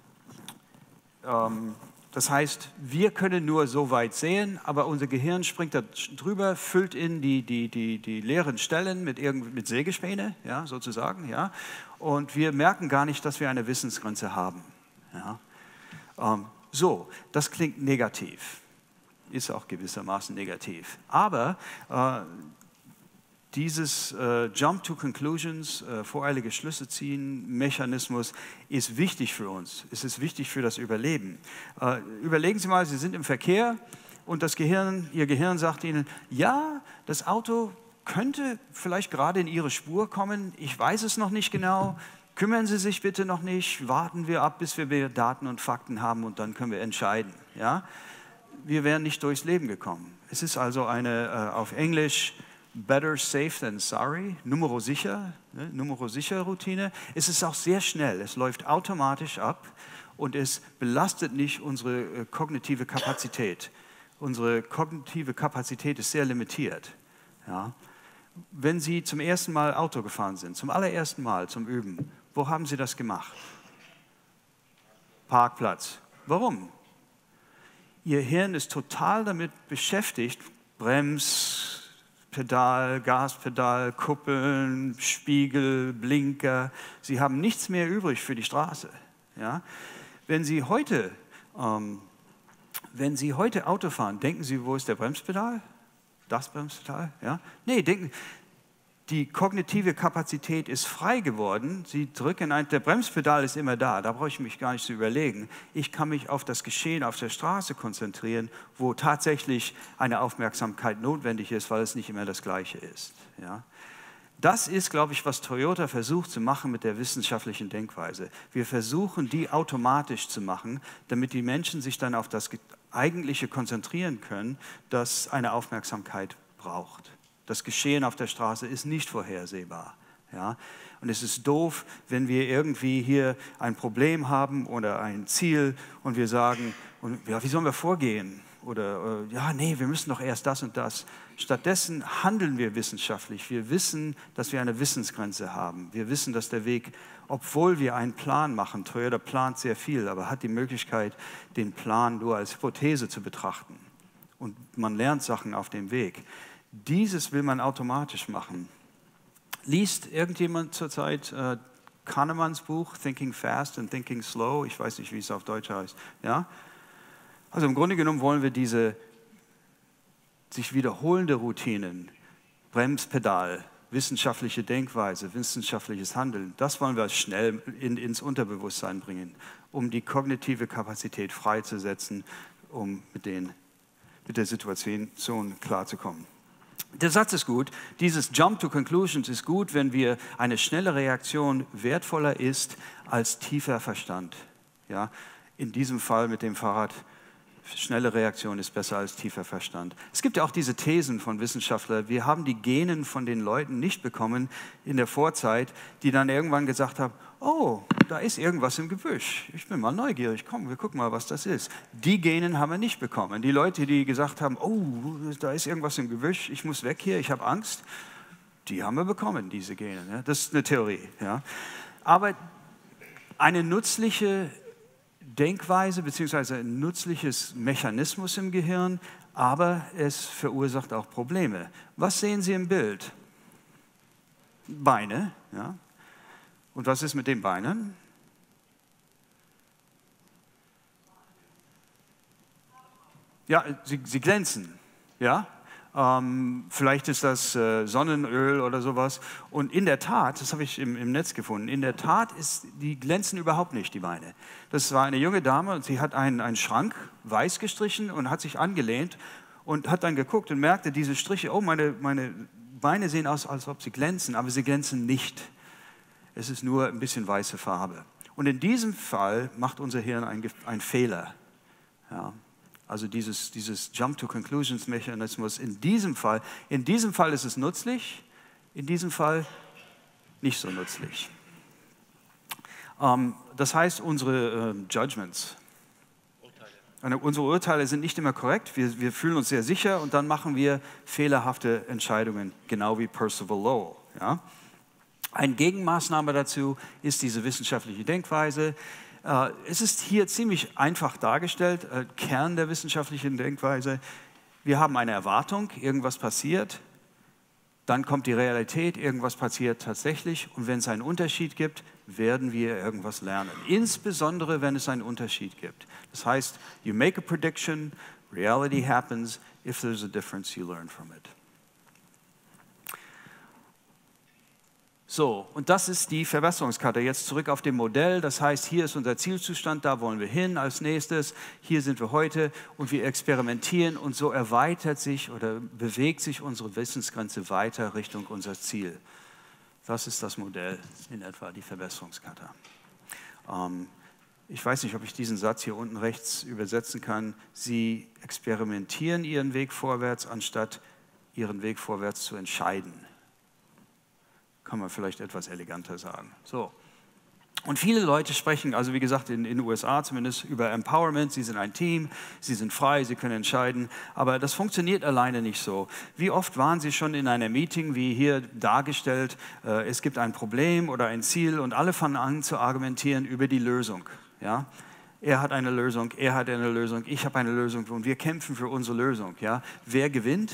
um, Das heißt, wir können nur so weit sehen, aber unser Gehirn springt da drüber, füllt in die, die, die, die leeren Stellen mit, mit Sägespäne, ja, sozusagen. Ja, und wir merken gar nicht, dass wir eine Wissensgrenze haben. Ja. Ähm, so, das klingt negativ, ist auch gewissermaßen negativ. Aber äh, dieses äh, Jump to Conclusions, äh, voreilige Schlüsse ziehen, Mechanismus ist wichtig für uns. Es ist wichtig für das Überleben. Äh, überlegen Sie mal, Sie sind im Verkehr und das Gehirn, Ihr Gehirn sagt Ihnen, ja, das Auto könnte vielleicht gerade in Ihre Spur kommen, ich weiß es noch nicht genau, kümmern Sie sich bitte noch nicht, warten wir ab, bis wir Daten und Fakten haben und dann können wir entscheiden. Ja? Wir wären nicht durchs Leben gekommen. Es ist also eine, äh, auf Englisch, better safe than sorry, Numero sicher, ne, Numero sicher Routine. Es ist auch sehr schnell, es läuft automatisch ab und es belastet nicht unsere äh, kognitive Kapazität. Unsere kognitive Kapazität ist sehr limitiert. Ja. Wenn Sie zum ersten Mal Auto gefahren sind, zum allerersten Mal zum Üben, wo haben Sie das gemacht? Parkplatz. Warum? Ihr Hirn ist total damit beschäftigt, Brems, Pedal, Gaspedal, Kuppeln, Spiegel, Blinker. Sie haben nichts mehr übrig für die Straße. Ja? Wenn Sie heute, ähm, wenn Sie heute Auto fahren, denken Sie, wo ist der Bremspedal? Das Bremspedal? Ja? Nee, denken, die kognitive Kapazität ist frei geworden. Sie drücken ein, der Bremspedal ist immer da, da brauche ich mich gar nicht zu überlegen. Ich kann mich auf das Geschehen auf der Straße konzentrieren, wo tatsächlich eine Aufmerksamkeit notwendig ist, weil es nicht immer das Gleiche ist. Ja? Das ist, glaube ich, was Toyota versucht zu machen mit der wissenschaftlichen Denkweise. Wir versuchen, die automatisch zu machen, damit die Menschen sich dann auf das Eigentliche konzentrieren können, das eine Aufmerksamkeit braucht. Das Geschehen auf der Straße ist nicht vorhersehbar. Ja? Und es ist doof, wenn wir irgendwie hier ein Problem haben oder ein Ziel und wir sagen, und, ja, wie sollen wir vorgehen? Oder äh, ja, nee, wir müssen doch erst das und das. Stattdessen handeln wir wissenschaftlich. Wir wissen, dass wir eine Wissensgrenze haben. Wir wissen, dass der Weg, obwohl wir einen Plan machen, Toyota plant sehr viel, aber hat die Möglichkeit, den Plan nur als Hypothese zu betrachten. Und man lernt Sachen auf dem Weg. Dieses will man automatisch machen. Liest irgendjemand zurzeit äh, Kahnemanns Buch Thinking Fast and Thinking Slow? Ich weiß nicht, wie es auf Deutsch heißt. Ja? Also im Grunde genommen wollen wir diese sich wiederholende Routinen, Bremspedal, wissenschaftliche Denkweise, wissenschaftliches Handeln, das wollen wir schnell in, ins Unterbewusstsein bringen, um die kognitive Kapazität freizusetzen, um mit, den, mit der Situation klarzukommen. Der Satz ist gut, dieses Jump to Conclusions ist gut, wenn wir eine schnelle Reaktion wertvoller ist als tiefer Verstand. Ja, in diesem Fall mit dem Fahrrad, schnelle Reaktion ist besser als tiefer Verstand. Es gibt ja auch diese Thesen von Wissenschaftlern, wir haben die Genen von den Leuten nicht bekommen in der Vorzeit, die dann irgendwann gesagt haben, oh, da ist irgendwas im Gebüsch. Ich bin mal neugierig, komm, wir gucken mal, was das ist. Die Genen haben wir nicht bekommen. Die Leute, die gesagt haben, oh, da ist irgendwas im Gebüsch, ich muss weg hier, ich habe Angst, die haben wir bekommen, diese Gene. Ja? Das ist eine Theorie. Ja? Aber eine nützliche Denkweise bzw. ein nützliches Mechanismus im Gehirn, aber es verursacht auch Probleme. Was sehen Sie im Bild? Beine, ja. Und was ist mit den Beinen? Ja, sie, sie glänzen, ja. Ähm, vielleicht ist das äh, Sonnenöl oder sowas. Und in der Tat, das habe ich im, im Netz gefunden, in der Tat ist, die glänzen überhaupt nicht, die Beine. Das war eine junge Dame und sie hat einen, einen Schrank weiß gestrichen und hat sich angelehnt und hat dann geguckt und merkte diese Striche, oh, meine, meine Beine sehen aus, als ob sie glänzen, aber sie glänzen nicht. Es ist nur ein bisschen weiße Farbe. Und in diesem Fall macht unser Hirn einen, einen Fehler. Ja. Also dieses, dieses Jump-to-Conclusions-Mechanismus in diesem Fall, in diesem Fall ist es nützlich, in diesem Fall nicht so nützlich. Ähm, das heißt, unsere äh, Judgments, Urteile. unsere Urteile sind nicht immer korrekt, wir, wir fühlen uns sehr sicher und dann machen wir fehlerhafte Entscheidungen, genau wie Percival Lowell. Ja? Eine Gegenmaßnahme dazu ist diese wissenschaftliche Denkweise. Es ist hier ziemlich einfach dargestellt, Kern der wissenschaftlichen Denkweise. Wir haben eine Erwartung, irgendwas passiert, dann kommt die Realität, irgendwas passiert tatsächlich und wenn es einen Unterschied gibt, werden wir irgendwas lernen. Insbesondere, wenn es einen Unterschied gibt. Das heißt, you make a prediction, reality happens, if there's a difference, you learn from it. So, und das ist die Verbesserungskarte. Jetzt zurück auf dem Modell. Das heißt, hier ist unser Zielzustand, da wollen wir hin als nächstes. Hier sind wir heute und wir experimentieren und so erweitert sich oder bewegt sich unsere Wissensgrenze weiter Richtung unser Ziel. Das ist das Modell in etwa, die Verbesserungskarte. Ähm, ich weiß nicht, ob ich diesen Satz hier unten rechts übersetzen kann. Sie experimentieren ihren Weg vorwärts, anstatt ihren Weg vorwärts zu entscheiden. Kann man vielleicht etwas eleganter sagen. So. Und viele Leute sprechen, also wie gesagt, in, in den U S A zumindest, über Empowerment. Sie sind ein Team, sie sind frei, sie können entscheiden. Aber das funktioniert alleine nicht so. Wie oft waren Sie schon in einer Meeting, wie hier dargestellt, äh, es gibt ein Problem oder ein Ziel und alle fangen an zu argumentieren über die Lösung. Ja? Er hat eine Lösung, er hat eine Lösung, ich habe eine Lösung und wir kämpfen für unsere Lösung. Ja? Wer gewinnt?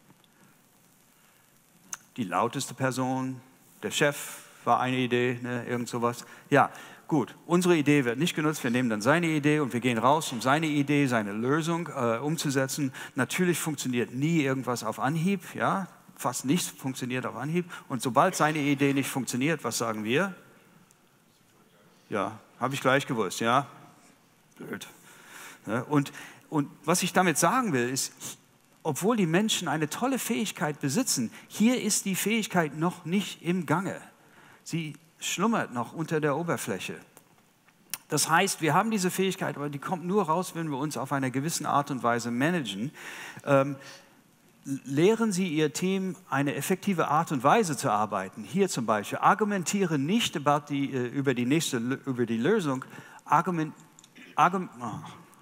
Die lauteste Person. Der Chef war eine Idee, ne, irgend sowas. Ja, gut, unsere Idee wird nicht genutzt, wir nehmen dann seine Idee und wir gehen raus, um seine Idee, seine Lösung äh, umzusetzen. Natürlich funktioniert nie irgendwas auf Anhieb, ja, fast nichts funktioniert auf Anhieb. Und sobald seine Idee nicht funktioniert, was sagen wir? Ja, habe ich gleich gewusst, ja, blöd. Ja, und, und was ich damit sagen will, ist, obwohl die Menschen eine tolle Fähigkeit besitzen, hier ist die Fähigkeit noch nicht im Gange. Sie schlummert noch unter der Oberfläche. Das heißt, wir haben diese Fähigkeit, aber die kommt nur raus, wenn wir uns auf eine gewisse Art und Weise managen. Ähm, lehren Sie Ihr Team, eine effektive Art und Weise zu arbeiten. Hier zum Beispiel, argumentiere nicht about die, äh, über die nächste, über die Lösung, argument, argument, oh.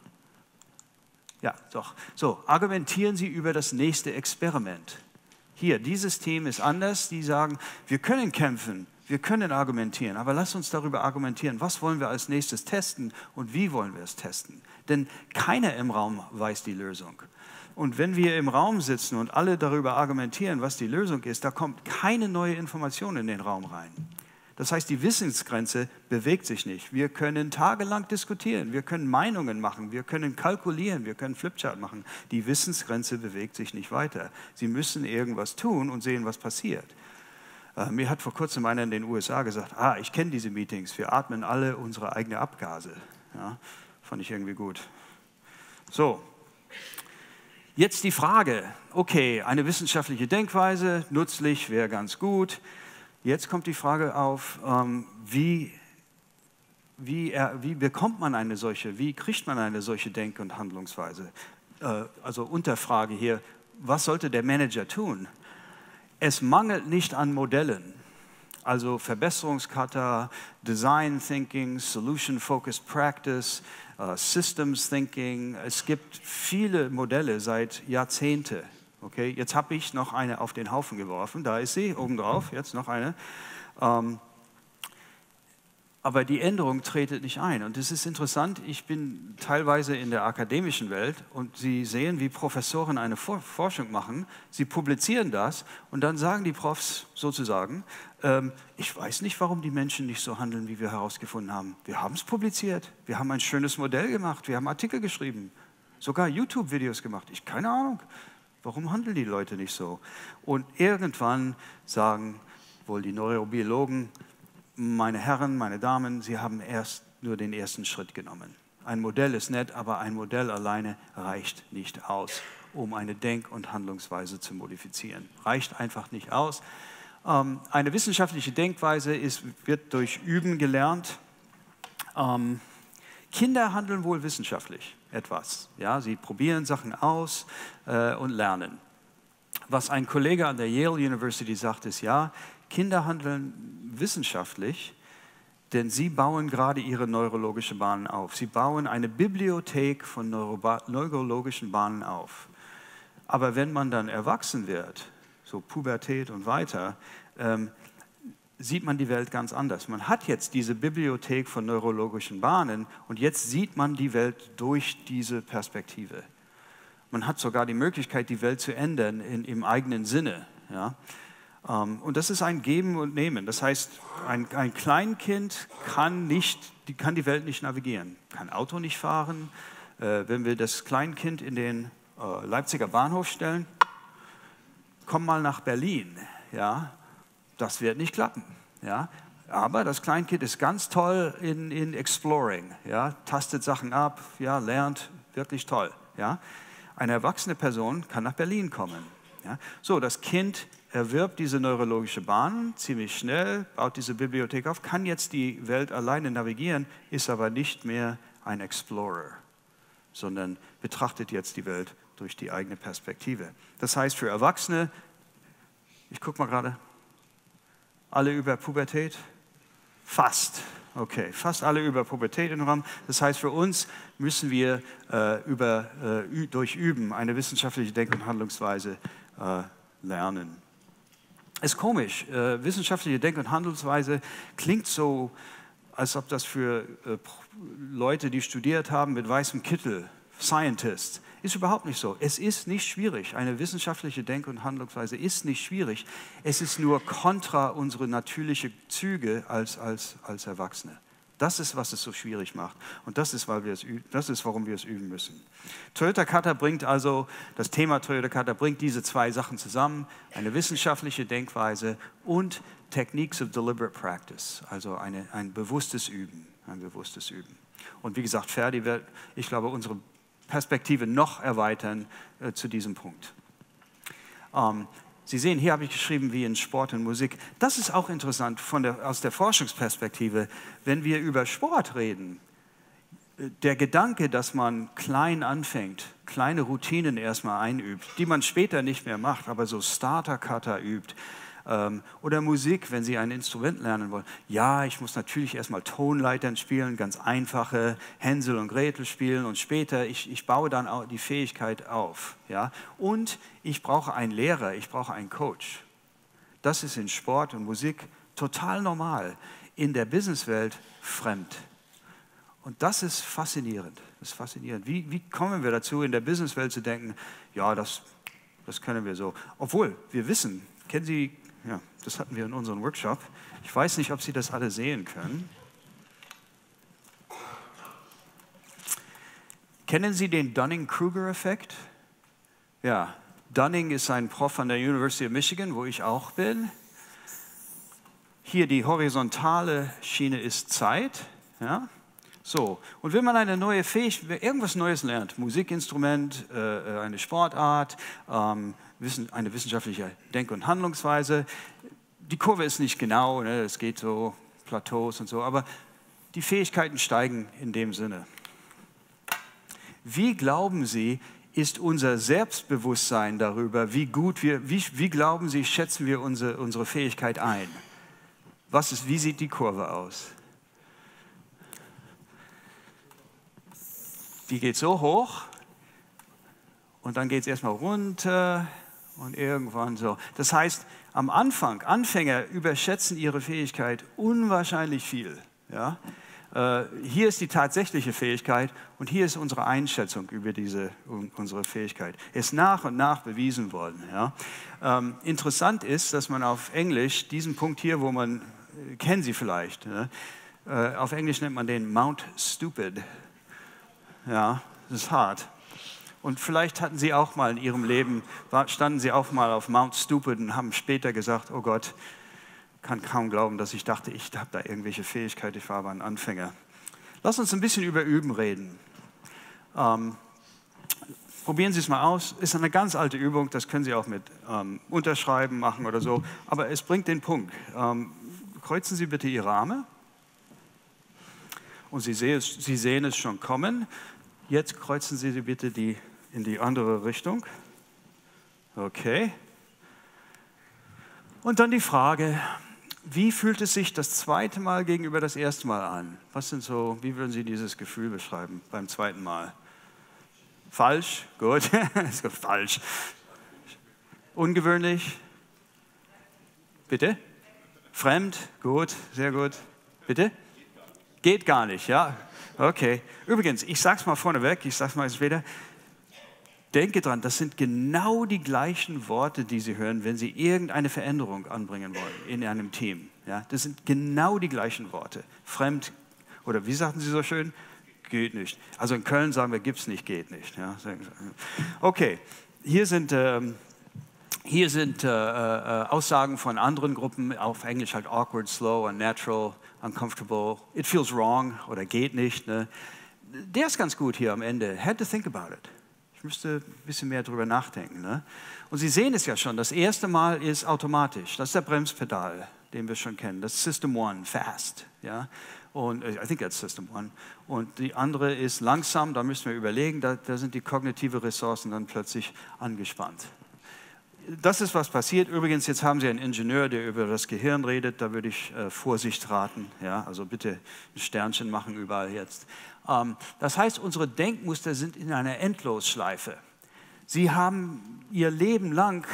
Ja, doch. So, argumentieren Sie über das nächste Experiment. Hier, dieses Team ist anders. Die sagen, wir können kämpfen, wir können argumentieren, aber lass uns darüber argumentieren, was wollen wir als nächstes testen und wie wollen wir es testen. Denn keiner im Raum weiß die Lösung. Und wenn wir im Raum sitzen und alle darüber argumentieren, was die Lösung ist, da kommt keine neue Information in den Raum rein. Das heißt, die Wissensgrenze bewegt sich nicht. Wir können tagelang diskutieren, wir können Meinungen machen, wir können kalkulieren, wir können Flipchart machen. Die Wissensgrenze bewegt sich nicht weiter. Sie müssen irgendwas tun und sehen, was passiert. Äh, mir hat vor kurzem einer in den U S A gesagt, ah, ich kenne diese Meetings, wir atmen alle unsere eigenen Abgase. Ja, fand ich irgendwie gut. So, jetzt die Frage, okay, eine wissenschaftliche Denkweise, nützlich, wäre ganz gut. Jetzt kommt die Frage auf, ähm, wie, wie, er, wie bekommt man eine solche, wie kriegt man eine solche Denk- und Handlungsweise? Äh, also Unterfrage hier, was sollte der Manager tun? Es mangelt nicht an Modellen, also Verbesserungskata, Design Thinking, Solution Focused Practice, uh, Systems Thinking. Es gibt viele Modelle seit Jahrzehnten. Okay, jetzt habe ich noch eine auf den Haufen geworfen, da ist sie, obendrauf, jetzt noch eine. Ähm, aber die Änderung tretet nicht ein. Und es ist interessant, ich bin teilweise in der akademischen Welt und Sie sehen, wie Professoren eine For- Forschung machen, sie publizieren das und dann sagen die Profs sozusagen, ähm, ich weiß nicht, warum die Menschen nicht so handeln, wie wir herausgefunden haben. Wir haben es publiziert, wir haben ein schönes Modell gemacht, wir haben Artikel geschrieben, sogar YouTube-Videos gemacht, ich keine Ahnung. Warum handeln die Leute nicht so? Und irgendwann sagen wohl die Neurobiologen, meine Herren, meine Damen, Sie haben erst nur den ersten Schritt genommen. Ein Modell ist nett, aber ein Modell alleine reicht nicht aus, um eine Denk- und Handlungsweise zu modifizieren. Reicht einfach nicht aus. Ähm, eine wissenschaftliche Denkweise ist, wird durch Üben gelernt. Ähm, Kinder handeln wohl wissenschaftlich etwas. Ja, sie probieren Sachen aus äh, und lernen. Was ein Kollege an der Yale University sagt, ist, ja, Kinder handeln wissenschaftlich, denn sie bauen gerade ihre neurologischen Bahnen auf. Sie bauen eine Bibliothek von Neuroba- neurologischen Bahnen auf. Aber wenn man dann erwachsen wird, so Pubertät und weiter, ähm, sieht man die Welt ganz anders. Man hat jetzt diese Bibliothek von neurologischen Bahnen und jetzt sieht man die Welt durch diese Perspektive. Man hat sogar die Möglichkeit, die Welt zu ändern in, im eigenen Sinne. Ja? Um, und das ist ein Geben und Nehmen. Das heißt, ein, ein Kleinkind kann, nicht, die, kann die Welt nicht navigieren, kann Auto nicht fahren. Äh, wenn wir das Kleinkind in den äh, Leipziger Bahnhof stellen, komm mal nach Berlin, ja, das wird nicht klappen. Ja? Aber das Kleinkind ist ganz toll in, in Exploring, ja? Tastet Sachen ab, ja? Lernt, wirklich toll. Ja? Eine erwachsene Person kann nach Berlin kommen. Ja? So, das Kind erwirbt diese neurologische Bahn ziemlich schnell, baut diese Bibliothek auf, kann jetzt die Welt alleine navigieren, ist aber nicht mehr ein Explorer, sondern betrachtet jetzt die Welt durch die eigene Perspektive. Das heißt für Erwachsene, ich gucke mal gerade, alle über Pubertät? Fast. Okay, fast alle über Pubertät im Raum. Das heißt, für uns müssen wir äh, über, äh, durch Üben eine wissenschaftliche Denk- und Handlungsweise äh, lernen. Ist komisch, äh, wissenschaftliche Denk- und Handlungsweise klingt so, als ob das für äh, Leute, die studiert haben mit weißem Kittel, Scientists, ist überhaupt nicht so. Es ist nicht schwierig. Eine wissenschaftliche Denk- und Handlungsweise ist nicht schwierig. Es ist nur kontra unsere natürlichen Züge als, als, als Erwachsene. Das ist, was es so schwierig macht. Und das ist, weil wir es üben, das ist, warum wir es üben müssen. Toyota Kata bringt also, das Thema Toyota Kata bringt diese zwei Sachen zusammen. Eine wissenschaftliche Denkweise und Techniques of Deliberate Practice. Also eine, ein bewusstes Üben. Ein bewusstes Üben. Und wie gesagt, Ferdi wird, ich glaube, unsere Perspektive noch erweitern äh, zu diesem Punkt. Ähm, Sie sehen, hier habe ich geschrieben, wie in Sport und Musik. Das ist auch interessant von der, aus der Forschungsperspektive. Wenn wir über Sport reden, der Gedanke, dass man klein anfängt, kleine Routinen erstmal einübt, die man später nicht mehr macht, aber so Starter-Kata übt, ähm, oder Musik, wenn Sie ein Instrument lernen wollen. Ja, ich muss natürlich erstmal Tonleitern spielen, ganz einfache Hänsel und Gretel spielen und später, ich, ich baue dann auch die Fähigkeit auf. Ja? Und ich brauche einen Lehrer, ich brauche einen Coach. Das ist in Sport und Musik total normal, in der Businesswelt fremd. Und das ist faszinierend. Das ist faszinierend. Wie, wie kommen wir dazu, in der Businesswelt zu denken, ja, das, das können wir so. Obwohl, wir wissen, kennen Sie, ja, das hatten wir in unserem Workshop. Ich weiß nicht, ob Sie das alle sehen können. Kennen Sie den Dunning-Kruger-Effekt? Ja, Dunning ist ein Prof an der University of Michigan, wo ich auch bin. Hier die horizontale Schiene ist Zeit. Ja? So, und wenn man eine neue Fähigkeit, irgendwas Neues lernt, Musikinstrument, äh, eine Sportart, ähm, eine wissenschaftliche Denk- und Handlungsweise, die Kurve ist nicht genau, ne, es geht so, Plateaus und so, aber die Fähigkeiten steigen in dem Sinne. Wie glauben Sie, ist unser Selbstbewusstsein darüber, wie gut wir, wie, wie glauben Sie, schätzen wir unsere, unsere Fähigkeit ein? Was ist, wie sieht die Kurve aus? Die geht so hoch und dann geht es erstmal runter und irgendwann so. Das heißt, am Anfang, Anfänger überschätzen ihre Fähigkeit unwahrscheinlich viel. Ja? Äh, hier ist die tatsächliche Fähigkeit und hier ist unsere Einschätzung über diese, um, unsere Fähigkeit. Ist nach und nach bewiesen worden. Ja? Ähm, interessant ist, dass man auf Englisch diesen Punkt hier, wo man, äh, kennen Sie vielleicht, ne? äh, auf Englisch nennt man den Mount Stupid. Ja, das ist hart. Und vielleicht hatten Sie auch mal in Ihrem Leben, standen Sie auch mal auf Mount Stupid und haben später gesagt, oh Gott, kann kaum glauben, dass ich dachte, ich habe da irgendwelche Fähigkeiten, ich war aber ein Anfänger. Lass uns ein bisschen über Üben reden. Ähm, probieren Sie es mal aus. Ist eine ganz alte Übung, das können Sie auch mit ähm, Unterschreiben machen oder so, aber es bringt den Punkt. Ähm, kreuzen Sie bitte Ihre Arme. Und Sie sehen, es, Sie sehen es schon kommen. Jetzt kreuzen Sie sie bitte die, in die andere Richtung. Okay. Und dann die Frage, wie fühlt es sich das zweite Mal gegenüber das erste Mal an? Was sind so, wie würden Sie dieses Gefühl beschreiben beim zweiten Mal? Falsch? Gut. Falsch. Ungewöhnlich? Bitte? Fremd? Gut, sehr gut. Bitte? Geht gar nicht, ja? Okay. Übrigens, ich sage es mal vorneweg, ich sage es mal später. Denke dran, das sind genau die gleichen Worte, die Sie hören, wenn Sie irgendeine Veränderung anbringen wollen in einem Team. Ja? Das sind genau die gleichen Worte. Fremd, oder wie sagten Sie so schön? Geht nicht. Also in Köln sagen wir, gibt's nicht, geht nicht. Ja? Okay, hier sind ähm, hier sind äh, äh, Aussagen von anderen Gruppen, auf Englisch halt awkward, slow, unnatural, uncomfortable, it feels wrong oder geht nicht. Ne? Der ist ganz gut hier am Ende. Had to think about it. Ich müsste ein bisschen mehr drüber nachdenken. Ne? Und Sie sehen es ja schon, das erste Mal ist automatisch. Das ist der Bremspedal, den wir schon kennen. Das ist System One, fast. Ja? Und I think that's System One. Und die andere ist langsam, da müssen wir überlegen, da, da sind die kognitiven Ressourcen dann plötzlich angespannt. Das ist, was passiert. Übrigens, jetzt haben Sie einen Ingenieur, der über das Gehirn redet. Da würde ich äh, Vorsicht raten. Ja? Also bitte ein Sternchen machen überall jetzt. Ähm, das heißt, unsere Denkmuster sind in einer Endlosschleife. Sie haben ihr Leben lang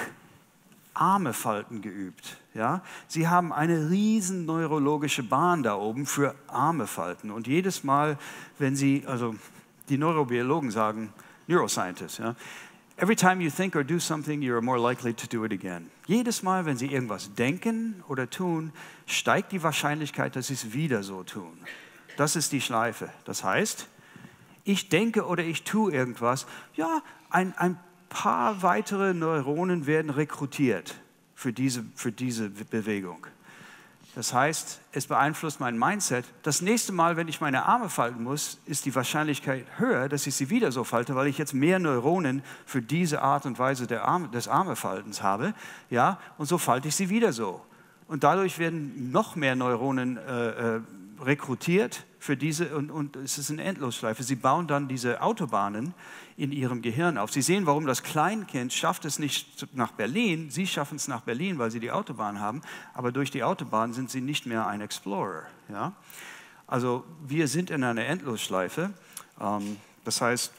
Armefalten geübt. Ja? Sie haben eine riesen neurologische Bahn da oben für Armefalten. Und jedes Mal, wenn Sie, also die Neurobiologen sagen, Neuroscientists, ja, every time you think or do something, you're more likely to do it again. Jedes Mal, wenn Sie irgendwas denken oder tun, steigt die Wahrscheinlichkeit, dass Sie es wieder so tun. Das ist die Schleife. Das heißt, ich denke oder ich tue irgendwas, ja, ein, ein paar weitere Neuronen werden rekrutiert für diese, für diese Bewegung. Das heißt, es beeinflusst mein Mindset. Das nächste Mal, wenn ich meine Arme falten muss, ist die Wahrscheinlichkeit höher, dass ich sie wieder so falte, weil ich jetzt mehr Neuronen für diese Art und Weise der Arme, des Armefaltens habe. Ja? Und so falte ich sie wieder so. Und dadurch werden noch mehr Neuronen äh, äh, rekrutiert für diese, und, und es ist eine Endlosschleife. Sie bauen dann diese Autobahnen in ihrem Gehirn auf. Sie sehen, warum das Kleinkind schafft es nicht nach Berlin. Sie schaffen es nach Berlin, weil sie die Autobahn haben, aber durch die Autobahn sind sie nicht mehr ein Explorer. Ja? Also wir sind in einer Endlosschleife. Ähm, das heißt,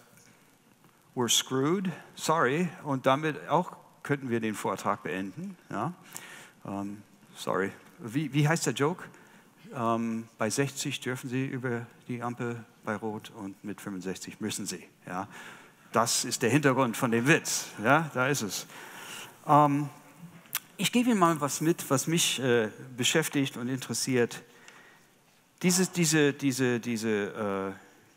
we're screwed, sorry, und damit auch könnten wir den Vortrag beenden. Ja? Ähm, sorry. Wie, wie heißt der Joke? Ähm, bei sechzig dürfen Sie über die Ampel bei Rot und mit fünfundsechzig müssen Sie. Ja? Das ist der Hintergrund von dem Witz. Ja? Da ist es. Ähm, ich gebe Ihnen mal was mit, was mich äh, beschäftigt und interessiert. Diese, diese, diese, diese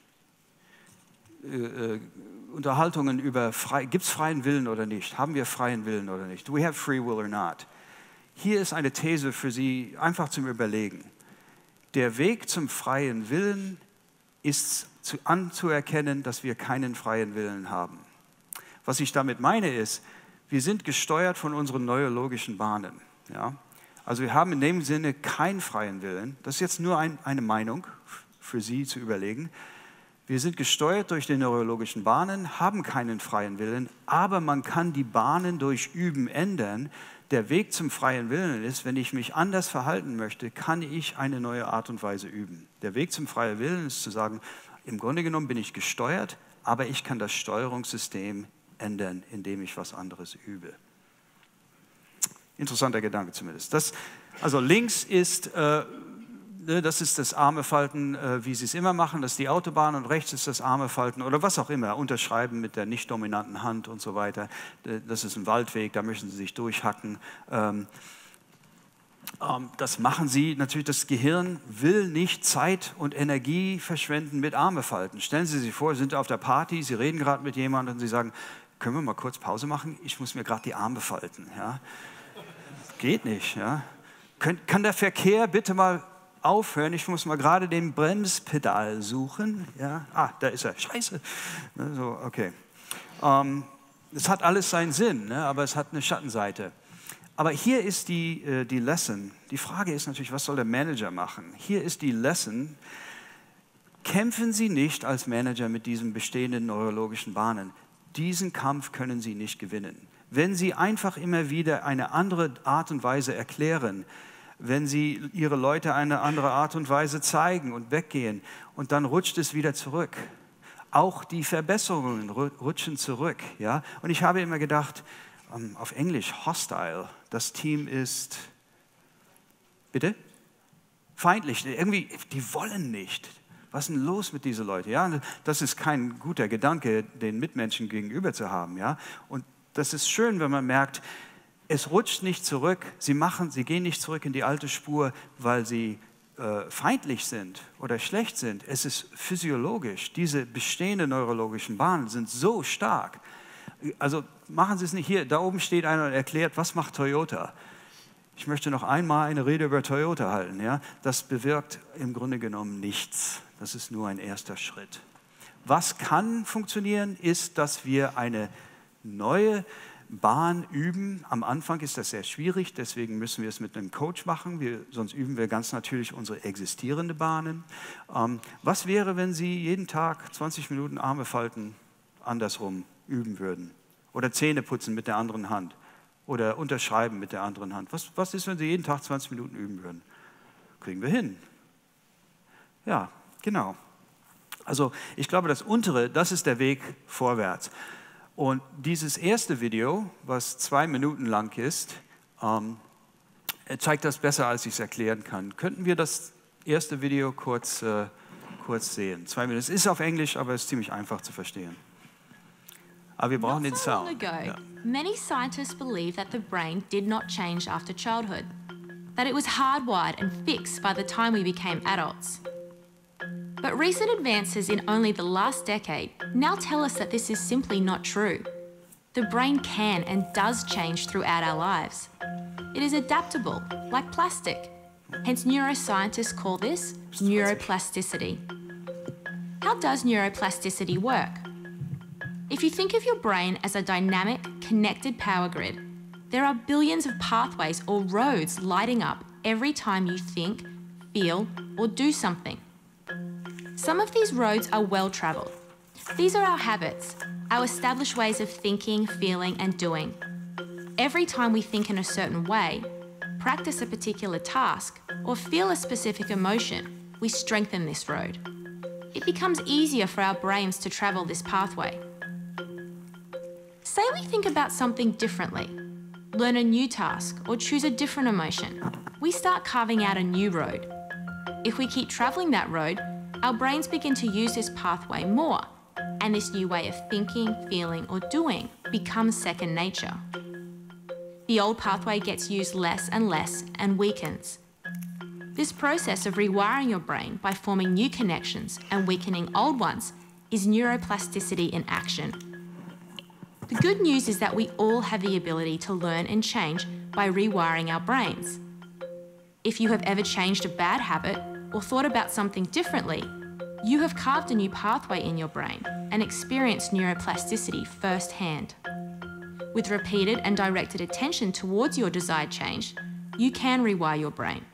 äh, äh, Unterhaltungen über, gibt es freien Willen oder nicht? Haben wir freien Willen oder nicht? Do we have free will or not? Hier ist eine These für Sie, einfach zum Überlegen. Der Weg zum freien Willen ist zu, anzuerkennen, dass wir keinen freien Willen haben. Was ich damit meine ist, wir sind gesteuert von unseren neurologischen Bahnen. Ja? Also wir haben in dem Sinne keinen freien Willen. Das ist jetzt nur ein, eine Meinung für Sie zu überlegen. Wir sind gesteuert durch die neurologischen Bahnen, haben keinen freien Willen, aber man kann die Bahnen durch Üben ändern. Der Weg zum freien Willen ist, wenn ich mich anders verhalten möchte, kann ich eine neue Art und Weise üben. Der Weg zum freien Willen ist zu sagen, im Grunde genommen bin ich gesteuert, aber ich kann das Steuerungssystem ändern, indem ich was anderes übe. Interessanter Gedanke zumindest. Das, also links ist, äh, das ist das Armefalten, äh, wie Sie es immer machen, das ist die Autobahn, und rechts ist das Armefalten oder was auch immer, unterschreiben mit der nicht dominanten Hand und so weiter. Das ist ein Waldweg, da möchten Sie sich durchhacken. Ähm, ähm, das machen Sie, natürlich das Gehirn will nicht Zeit und Energie verschwenden mit Armefalten. Stellen Sie sich vor, Sie sind auf der Party, Sie reden gerade mit jemandem und Sie sagen, können wir mal kurz Pause machen? Ich muss mir gerade die Arme falten. Ja? Geht nicht. Ja? Kön- kann der Verkehr bitte mal aufhören, ich muss mal gerade den Bremspedal suchen. Ja? Ah, da ist er. Scheiße. Ne, so, okay. Ähm, es hat alles seinen Sinn, ne? Aber es hat eine Schattenseite. Aber hier ist die, äh, die Lesson. Die Frage ist natürlich, was soll der Manager machen? Hier ist die Lesson. Kämpfen Sie nicht als Manager mit diesen bestehenden neurologischen Bahnen. Diesen Kampf können Sie nicht gewinnen. Wenn Sie einfach immer wieder eine andere Art und Weise erklären, wenn Sie Ihre Leute eine andere Art und Weise zeigen und weggehen und dann rutscht es wieder zurück. Auch die Verbesserungen rutschen zurück. Ja? Und ich habe immer gedacht, um, auf Englisch hostile, das Team ist, bitte? Feindlich, irgendwie, die wollen nicht. Was ist denn los mit diesen Leuten? Ja? Das ist kein guter Gedanke, den Mitmenschen gegenüber zu haben. Ja? Und das ist schön, wenn man merkt, es rutscht nicht zurück, sie, machen, sie gehen nicht zurück in die alte Spur, weil sie äh, feindlich sind oder schlecht sind. Es ist physiologisch. Diese bestehenden neurologischen Bahnen sind so stark. Also machen Sie es nicht hier. Da oben steht einer und erklärt, was macht Toyota. Ich möchte noch einmal eine Rede über Toyota halten. Ja? Das bewirkt im Grunde genommen nichts. Das ist nur ein erster Schritt. Was kann funktionieren, ist, dass wir eine neue Bahn üben. Am Anfang ist das sehr schwierig, deswegen müssen wir es mit einem Coach machen. Wir, sonst üben wir ganz natürlich unsere existierenden Bahnen. Ähm, was wäre, wenn Sie jeden Tag zwanzig Minuten Arme falten andersrum üben würden? Oder Zähne putzen mit der anderen Hand? Oder unterschreiben mit der anderen Hand. Was, was ist, wenn Sie jeden Tag zwanzig Minuten üben würden? Kriegen wir hin. Ja, genau. Also ich glaube, das untere, das ist der Weg vorwärts. Und dieses erste Video, was zwei Minuten lang ist, ähm, zeigt das besser, als ich es erklären kann. Könnten wir das erste Video kurz, äh, kurz sehen? Zwei Minuten. Es ist auf Englisch, aber es ist ziemlich einfach zu verstehen. Aber wir brauchen den Sound. Not so long ago, Ja. many scientists believed that the brain did not change after childhood, that it was hardwired and fixed by the time we became adults. But recent advances in only the last decade now tell us that this is simply not true. The brain can and does change throughout our lives. It is adaptable, like plastic. Hence, neuroscientists call this neuroplasticity. How does neuroplasticity work? If you think of your brain as a dynamic, connected power grid, there are billions of pathways or roads lighting up every time you think, feel, or do something. Some of these roads are well-travelled. These are our habits, our established ways of thinking, feeling, and doing. Every time we think in a certain way, practice a particular task, or feel a specific emotion, we strengthen this road. It becomes easier for our brains to travel this pathway. Say we think about something differently, learn a new task, or choose a different emotion. We start carving out a new road. If we keep travelling that road, our brains begin to use this pathway more, and this new way of thinking, feeling, or doing becomes second nature. The old pathway gets used less and less and weakens. This process of rewiring your brain by forming new connections and weakening old ones is neuroplasticity in action. The good news is that we all have the ability to learn and change by rewiring our brains. If you have ever changed a bad habit or thought about something differently, you have carved a new pathway in your brain and experienced neuroplasticity firsthand. With repeated and directed attention towards your desired change, you can rewire your brain.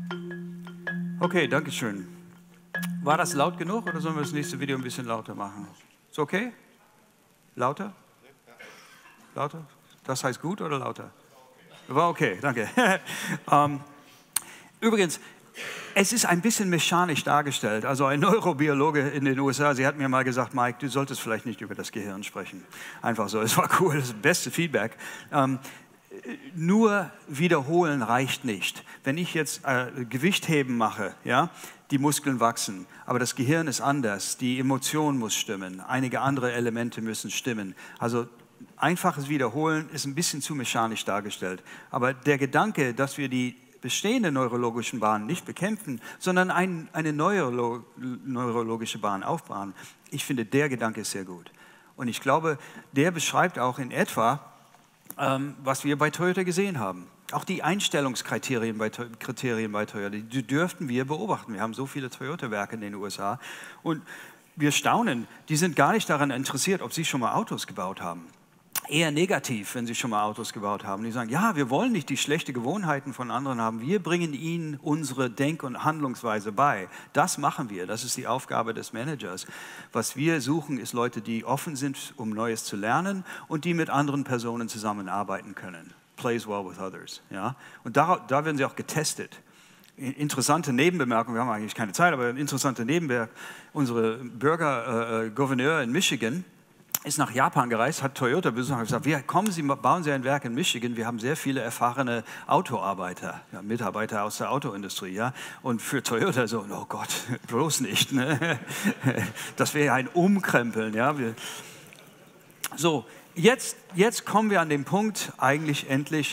Okay, danke schön. War das laut genug oder sollen wir das nächste Video ein bisschen lauter machen? Ist okay? Lauter? Lauter? Das heißt gut oder lauter? War okay, danke. ähm, übrigens, es ist ein bisschen mechanisch dargestellt. Also ein Neurobiologe in den U S A, sie hat mir mal gesagt, Mike, du solltest vielleicht nicht über das Gehirn sprechen. Einfach so, es war cool, das beste Feedback. Ähm, nur wiederholen reicht nicht. Wenn ich jetzt äh, Gewichtheben mache, ja, die Muskeln wachsen, aber das Gehirn ist anders, die Emotion muss stimmen, einige andere Elemente müssen stimmen. Also einfaches Wiederholen ist ein bisschen zu mechanisch dargestellt. Aber der Gedanke, dass wir die bestehenden neurologischen Bahnen nicht bekämpfen, sondern ein, eine neurolo neurologische Bahn aufbauen, ich finde, der Gedanke ist sehr gut. Und ich glaube, der beschreibt auch in etwa, ähm, was wir bei Toyota gesehen haben. Auch die Einstellungskriterien bei, Kriterien bei Toyota, die dürften wir beobachten. Wir haben so viele Toyota-Werke in den U S A und wir staunen, die sind gar nicht daran interessiert, ob sie schon mal Autos gebaut haben. Eher negativ, wenn sie schon mal Autos gebaut haben. Die sagen, ja, wir wollen nicht die schlechten Gewohnheiten von anderen haben. Wir bringen ihnen unsere Denk- und Handlungsweise bei. Das machen wir. Das ist die Aufgabe des Managers. Was wir suchen, ist Leute, die offen sind, um Neues zu lernen und die mit anderen Personen zusammenarbeiten können. Plays well with others. Ja? Und da, da werden sie auch getestet. Interessante Nebenbemerkung, wir haben eigentlich keine Zeit, aber eine interessante Nebenbemerkung. Unsere Bürger, äh, Gouverneur in Michigan, ist nach Japan gereist, hat Toyota besucht und gesagt, wir, kommen Sie, bauen Sie ein Werk in Michigan, wir haben sehr viele erfahrene Autoarbeiter, ja, Mitarbeiter aus der Autoindustrie. Ja? Und für Toyota so, oh Gott, bloß nicht. Ne? Das wäre ein Umkrempeln. Ja? Wir, so, jetzt, jetzt kommen wir an den Punkt, eigentlich endlich,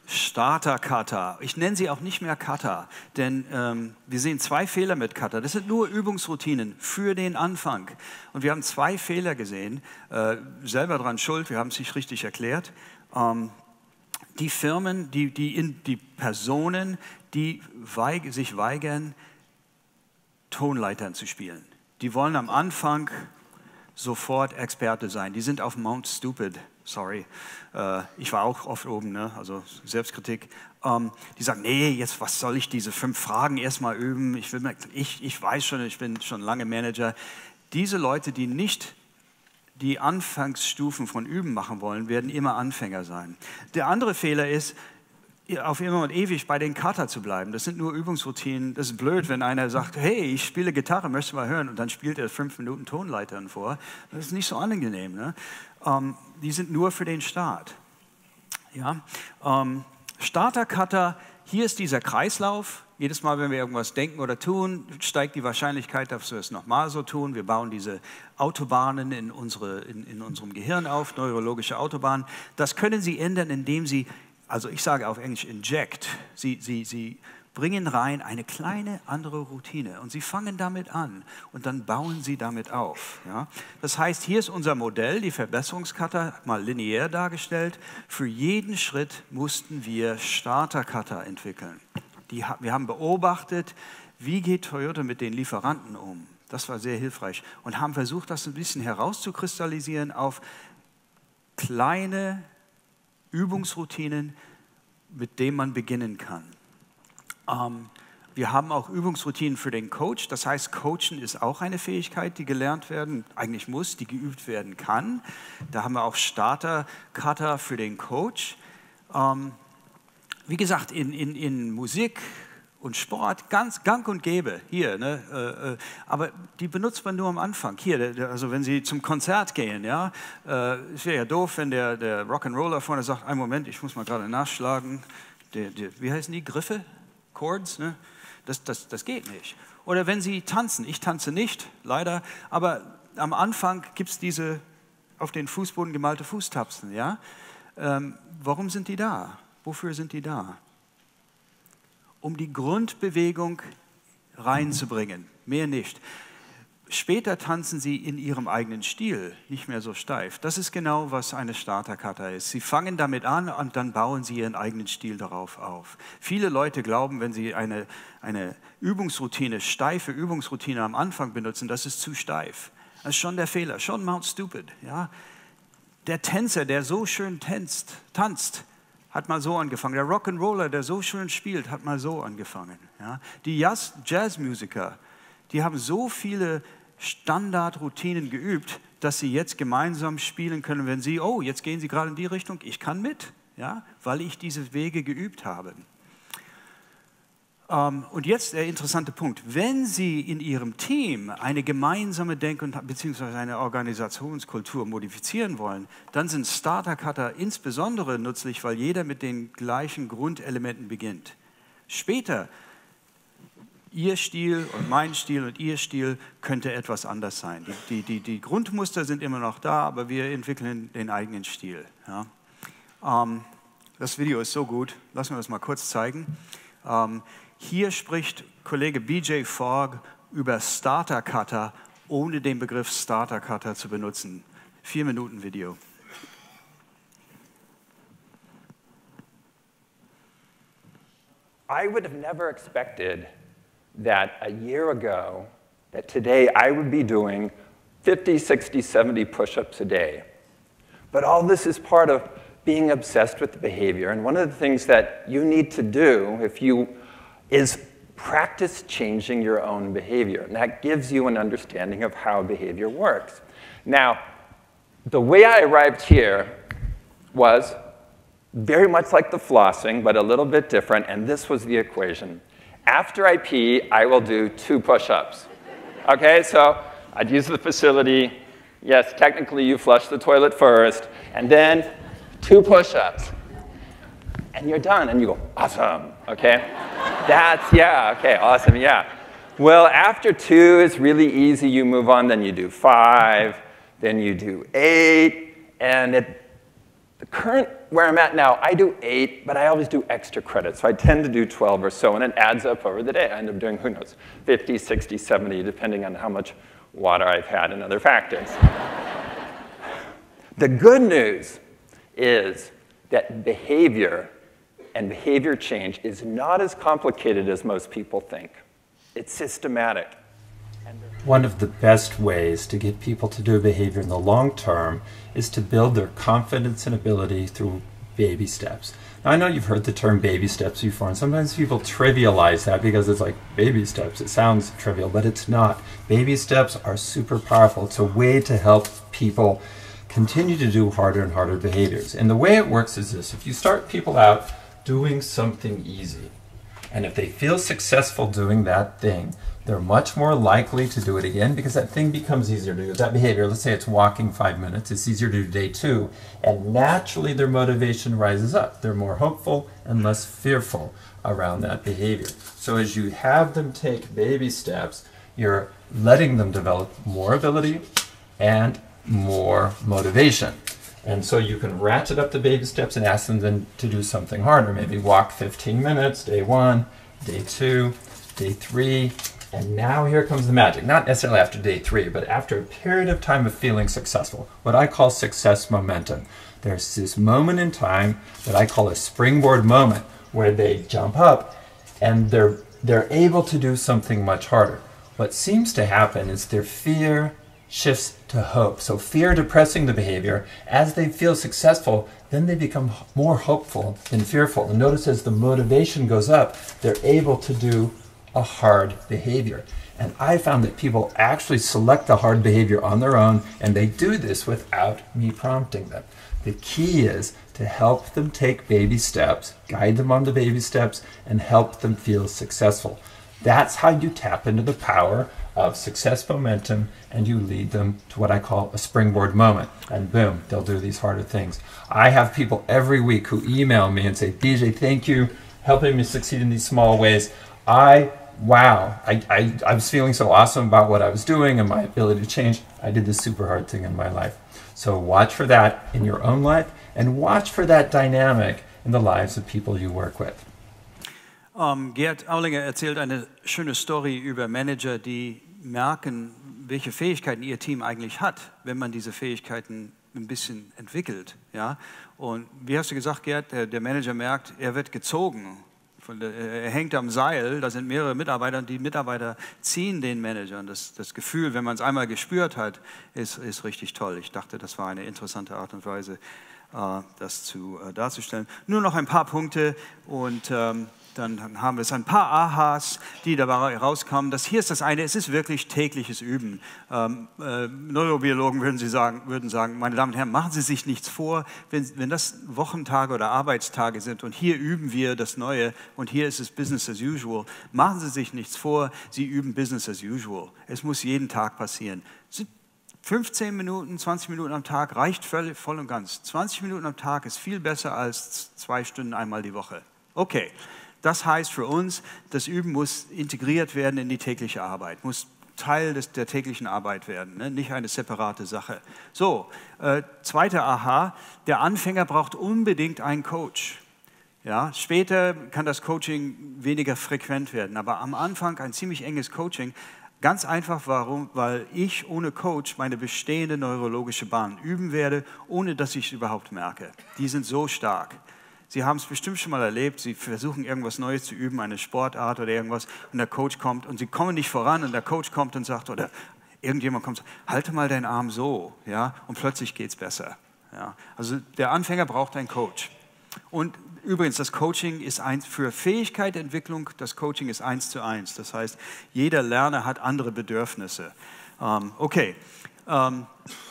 Starter-Kata. Ich nenne sie auch nicht mehr Kata, denn ähm, wir sehen zwei Fehler mit Kata. Das sind nur Übungsroutinen für den Anfang. Und wir haben zwei Fehler gesehen, äh, selber dran schuld, wir haben es nicht richtig erklärt. Ähm, die Firmen, die, die, in, die Personen, die weig, sich weigern, Tonleitern zu spielen. Die wollen am Anfang sofort Experte sein. Die sind auf Mount Stupid. Sorry, äh, ich war auch oft oben, ne? Also Selbstkritik. Ähm, die sagen, nee, jetzt was soll ich diese fünf Fragen erstmal üben? Ich, will, ich, ich weiß schon, ich bin schon lange Manager. Diese Leute, die nicht die Anfangsstufen von Üben machen wollen, werden immer Anfänger sein. Der andere Fehler ist, auf immer und ewig bei den Kata zu bleiben. Das sind nur Übungsroutinen. Das ist blöd, wenn einer sagt, hey, ich spiele Gitarre, möchtest du mal hören? Und dann spielt er fünf Minuten Tonleitern vor. Das ist nicht so angenehm. Ne? Ähm, die sind nur für den Start. Ja? Ähm, Starter-Kata, hier ist dieser Kreislauf. Jedes Mal, wenn wir irgendwas denken oder tun, steigt die Wahrscheinlichkeit, dass wir es nochmal so tun. Wir bauen diese Autobahnen in, unsere, in, in unserem Gehirn auf, neurologische Autobahnen. Das können Sie ändern, indem Sie, also ich sage auf Englisch inject, Sie, Sie, Sie bringen rein eine kleine andere Routine und Sie fangen damit an und dann bauen Sie damit auf. Ja? Das heißt, hier ist unser Modell, die Verbesserungskata, mal linear dargestellt. Für jeden Schritt mussten wir Starter-Kata entwickeln. Die, wir haben beobachtet, wie geht Toyota mit den Lieferanten um. Das war sehr hilfreich und haben versucht, das ein bisschen herauszukristallisieren auf kleine Übungsroutinen, mit denen man beginnen kann. Ähm, wir haben auch Übungsroutinen für den Coach. Das heißt, Coachen ist auch eine Fähigkeit, die gelernt werden, eigentlich muss, die geübt werden kann. Da haben wir auch Starter-Kata für den Coach. Ähm, wie gesagt, in, in, in Musik und Sport ganz gang und gäbe hier, ne? äh, äh, aber die benutzt man nur am Anfang. Hier, der, der, also wenn Sie zum Konzert gehen, ja, äh, es wäre ja doof, wenn der, der Rock'n'Roller vorne sagt, einen Moment, ich muss mal gerade nachschlagen, der, der, wie heißen die, Griffe, Chords, ne? das, das, das geht nicht. Oder wenn Sie tanzen, ich tanze nicht, leider, aber am Anfang gibt es diese auf den Fußboden gemalte Fußtapsen, ja. Ähm, warum sind die da? Wofür sind die da? Um die Grundbewegung reinzubringen, mehr nicht. Später tanzen sie in ihrem eigenen Stil, nicht mehr so steif. Das ist genau, was eine Starter-Kata ist. Sie fangen damit an und dann bauen sie ihren eigenen Stil darauf auf. Viele Leute glauben, wenn sie eine, eine Übungsroutine, steife Übungsroutine am Anfang benutzen, das ist zu steif. Das ist schon der Fehler, schon Mount Stupid. Ja? Der Tänzer, der so schön tänzt, tanzt, hat mal so angefangen. Der Rock'n'Roller, der so schön spielt, hat mal so angefangen. Ja? Die Jazzmusiker, die haben so viele Standardroutinen geübt, dass sie jetzt gemeinsam spielen können, wenn sie, oh, jetzt gehen sie gerade in die Richtung, ich kann mit, ja? Weil ich diese Wege geübt habe. Um, und jetzt der interessante Punkt. Wenn Sie in Ihrem Team eine gemeinsame Denk- und beziehungsweise eine Organisationskultur modifizieren wollen, dann sind Starter-Kata insbesondere nützlich, weil jeder mit den gleichen Grundelementen beginnt. Später, Ihr Stil und mein Stil und Ihr Stil könnte etwas anders sein. Die, die, die Grundmuster sind immer noch da, aber wir entwickeln den eigenen Stil. Ja. Um, das Video ist so gut. Lassen wir das mal kurz zeigen. Um, Hier spricht Kollege B J Fogg über Starter-Kata, ohne den Begriff Starter-Kata zu benutzen. Vier Minuten Video. I would have never expected that a year ago, that today I would be doing fifty, sixty, seventy push-ups a day. But all this is part of being obsessed with the behavior. And one of the things that you need to do if you is practice changing your own behavior. And that gives you an understanding of how behavior works. Now, the way I arrived here was very much like the flossing, but a little bit different, and this was the equation. After I pee, I will do two push-ups. Okay, so I'd use the facility. Yes, technically you flush the toilet first, and then two push-ups. And you're done, and you go, awesome, okay? That's, yeah, okay, awesome, yeah. Well, after two, it's really easy. You move on, then you do five, then you do eight, and it, The current, where I'm at now, I do eight, but I always do extra credits. So I tend to do twelve or so, and it adds up over the day. I end up doing, who knows, fifty, sixty, seventy, depending on how much water I've had and other factors. The good news is that behavior and behavior change is not as complicated as most people think. It's systematic. One of the best ways to get people to do a behavior in the long term is to build their confidence and ability through baby steps. Now, I know you've heard the term baby steps before, and sometimes people trivialize that because it's like, baby steps, it sounds trivial, but it's not. Baby steps are super powerful. It's a way to help people continue to do harder and harder behaviors. And the way it works is this: if you start people out doing something easy, and if they feel successful doing that thing, they're much more likely to do it again because that thing becomes easier to do. That behavior, let's say it's walking five minutes, it's easier to do day two, and naturally their motivation rises up. They're more hopeful and less fearful around that behavior. So as you have them take baby steps, you're letting them develop more ability and more motivation. And so you can ratchet up the baby steps and ask them then to do something harder. Maybe walk fifteen minutes, day one, day two, day three, and now here comes the magic. Not necessarily after day three, but after a period of time of feeling successful, what I call success momentum. There's this moment in time that I call a springboard moment where they jump up and they're, they're able to do something much harder. What seems to happen is their fear shifts to hope. So fear depressing the behavior. As they feel successful, then they become more hopeful than fearful. And notice as the motivation goes up, they're able to do a hard behavior. And I found that people actually select the hard behavior on their own, and they do this without me prompting them. The key is to help them take baby steps, guide them on the baby steps, and help them feel successful. That's how you tap into the power of success momentum, and you lead them to what I call a springboard moment. And boom, they'll do these harder things. I have people every week who email me and say, D J, thank you, helping me succeed in these small ways. I, wow, I, I, I was feeling so awesome about what I was doing and my ability to change. I did this super hard thing in my life. So watch for that in your own life, and watch for that dynamic in the lives of people you work with. Um, Gerd Aulinger erzählt eine schöne Story über Manager, die merken, welche Fähigkeiten ihr Team eigentlich hat, wenn man diese Fähigkeiten ein bisschen entwickelt. Ja? Und wie hast du gesagt, Gerd, der, der Manager merkt, er wird gezogen. Von der, er hängt am Seil, da sind mehrere Mitarbeiter und die Mitarbeiter ziehen den Manager. Und das, das Gefühl, wenn man es einmal gespürt hat, ist, ist richtig toll. Ich dachte, das war eine interessante Art und Weise, äh, das zu, äh, darzustellen. Nur noch ein paar Punkte und ähm, dann haben wir es ein paar Ahas, die dabei rauskamen. Das hier ist das eine, es ist wirklich tägliches Üben. Ähm, äh, Neurobiologen würden, Sie sagen, würden sagen, meine Damen und Herren, machen Sie sich nichts vor, wenn, wenn das Wochentage oder Arbeitstage sind und hier üben wir das Neue und hier ist es Business as usual. Machen Sie sich nichts vor, Sie üben Business as usual. Es muss jeden Tag passieren. fünfzehn Minuten, zwanzig Minuten am Tag reicht voll, voll und ganz. zwanzig Minuten am Tag ist viel besser als zwei Stunden einmal die Woche. Okay. Das heißt für uns, das Üben muss integriert werden in die tägliche Arbeit, muss Teil des, der täglichen Arbeit werden, ne? Nicht eine separate Sache. So, äh, zweiter Aha, der Anfänger braucht unbedingt einen Coach. Ja, später kann das Coaching weniger frequent werden, aber am Anfang ein ziemlich enges Coaching. Ganz einfach, warum? Weil ich ohne Coach meine bestehende neurologische Bahn üben werde, ohne dass ich es überhaupt merke. Die sind so stark. Sie haben es bestimmt schon mal erlebt, Sie versuchen irgendwas Neues zu üben, eine Sportart oder irgendwas, und der Coach kommt und Sie kommen nicht voran und der Coach kommt und sagt, oder irgendjemand kommt und sagt, halte mal deinen Arm so, ja, und plötzlich geht es besser. Ja. Also der Anfänger braucht einen Coach. Und übrigens, das Coaching ist eins für Fähigkeitsentwicklung, das Coaching ist eins zu eins. Das heißt, jeder Lerner hat andere Bedürfnisse. Ähm, okay, ähm,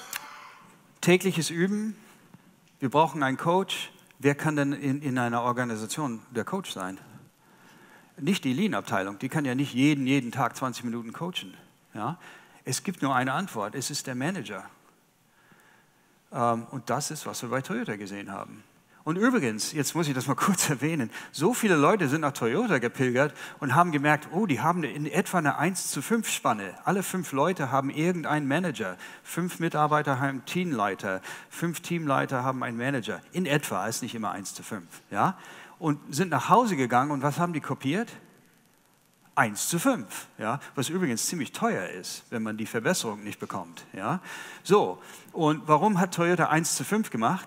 tägliches Üben, wir brauchen einen Coach. Wer kann denn in, in einer Organisation der Coach sein? Nicht die Lean-Abteilung, die kann ja nicht jeden, jeden Tag zwanzig Minuten coachen. Ja? Es gibt nur eine Antwort, es ist der Manager. Ähm, und das ist, was wir bei Toyota gesehen haben. Und übrigens, jetzt muss ich das mal kurz erwähnen, so viele Leute sind nach Toyota gepilgert und haben gemerkt, oh, die haben in etwa eine eins zu fünf Spanne. Alle fünf Leute haben irgendeinen Manager. Fünf Mitarbeiter haben einen Teamleiter. Fünf Teamleiter haben einen Manager. In etwa, ist nicht immer eins zu fünf. Ja? Und sind nach Hause gegangen und was haben die kopiert? eins zu fünf, ja? Was übrigens ziemlich teuer ist, wenn man die Verbesserung nicht bekommt. Ja? So, und warum hat Toyota eins zu fünf gemacht?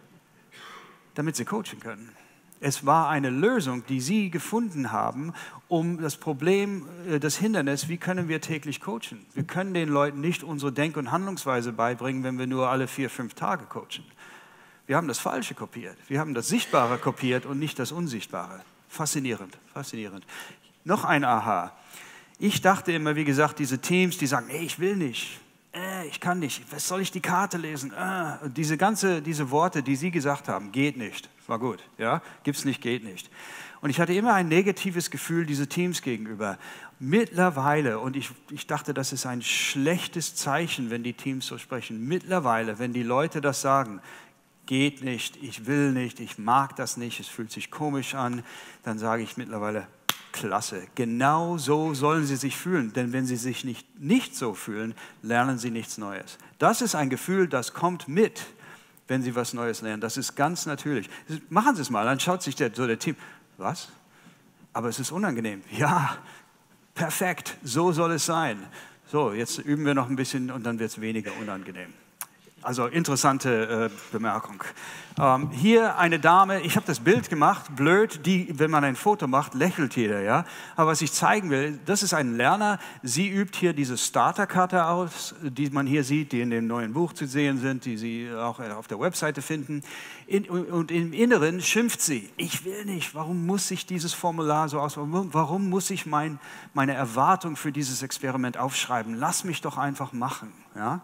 Damit sie coachen können. Es war eine Lösung, die sie gefunden haben, um das Problem, das Hindernis, wie können wir täglich coachen? Wir können den Leuten nicht unsere Denk- und Handlungsweise beibringen, wenn wir nur alle vier, fünf Tage coachen. Wir haben das Falsche kopiert. Wir haben das Sichtbare kopiert und nicht das Unsichtbare. Faszinierend, faszinierend. Noch ein Aha. Ich dachte immer, wie gesagt, diese Teams, die sagen, hey, ich will nicht. Äh, ich kann nicht, was soll ich die Karte lesen? Äh, und diese ganze, diese Worte, die Sie gesagt haben, geht nicht, war gut, ja, gibt's nicht, geht nicht. Und ich hatte immer ein negatives Gefühl diese Teams gegenüber. Mittlerweile, und ich, ich dachte, das ist ein schlechtes Zeichen, wenn die Teams so sprechen, mittlerweile, wenn die Leute das sagen, geht nicht, ich will nicht, ich mag das nicht, es fühlt sich komisch an, dann sage ich mittlerweile, klasse, genau so sollen sie sich fühlen, denn wenn sie sich nicht, nicht so fühlen, lernen sie nichts Neues. Das ist ein Gefühl, das kommt mit, wenn sie was Neues lernen. Das ist ganz natürlich. Machen Sie es mal, dann schaut sich der, so der Team, was? Aber es ist unangenehm. Ja, perfekt, so soll es sein. So, jetzt üben wir noch ein bisschen und dann wird es weniger unangenehm. Also interessante äh, Bemerkung. Ähm, hier eine Dame, ich habe das Bild gemacht, blöd, die, wenn man ein Foto macht, lächelt jeder, ja. Aber was ich zeigen will, das ist ein Lerner, sie übt hier diese Starterkarte aus, die man hier sieht, die in dem neuen Buch zu sehen sind, die Sie auch auf der Webseite finden. In, und im Inneren schimpft sie, ich will nicht, warum muss ich dieses Formular so ausbauen, warum muss ich mein, meine Erwartung für dieses Experiment aufschreiben, lass mich doch einfach machen, ja.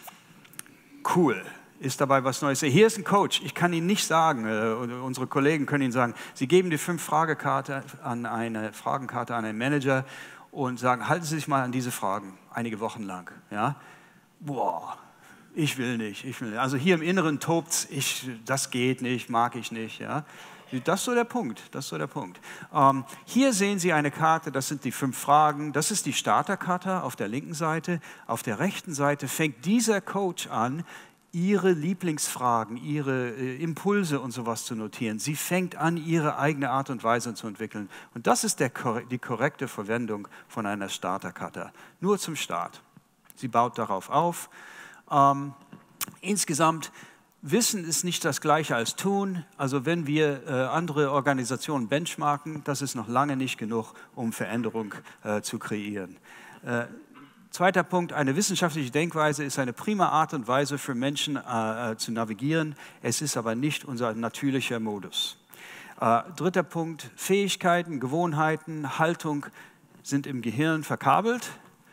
Cool, ist dabei was Neues. Hier ist ein Coach, ich kann Ihnen nicht sagen, äh, unsere Kollegen können Ihnen sagen, Sie geben die fünf Fragekarte an eine Fragenkarte an einen Manager und sagen, halten Sie sich mal an diese Fragen, einige Wochen lang. Ja? Boah, ich will nicht, ich will nicht. Also hier im Inneren tobt es, das geht nicht, mag ich nicht. Ja? Das ist so der Punkt, das ist so der Punkt. Ähm, hier sehen Sie eine Karte, das sind die fünf Fragen, das ist die Starterkarte auf der linken Seite. Auf der rechten Seite fängt dieser Coach an, Ihre Lieblingsfragen, Ihre äh, Impulse und sowas zu notieren. Sie fängt an, Ihre eigene Art und Weise zu entwickeln. Und das ist der, die korrekte Verwendung von einer Starterkarte. Nur zum Start. Sie baut darauf auf. Ähm, insgesamt Wissen ist nicht das Gleiche als Tun. Also wenn wir äh, andere Organisationen benchmarken, das ist noch lange nicht genug, um Veränderung äh, zu kreieren. Äh, zweiter Punkt, eine wissenschaftliche Denkweise ist eine prima Art und Weise für Menschen äh, äh, zu navigieren. Es ist aber nicht unser natürlicher Modus. Äh, dritter Punkt, Fähigkeiten, Gewohnheiten, Haltung sind im Gehirn verkabelt.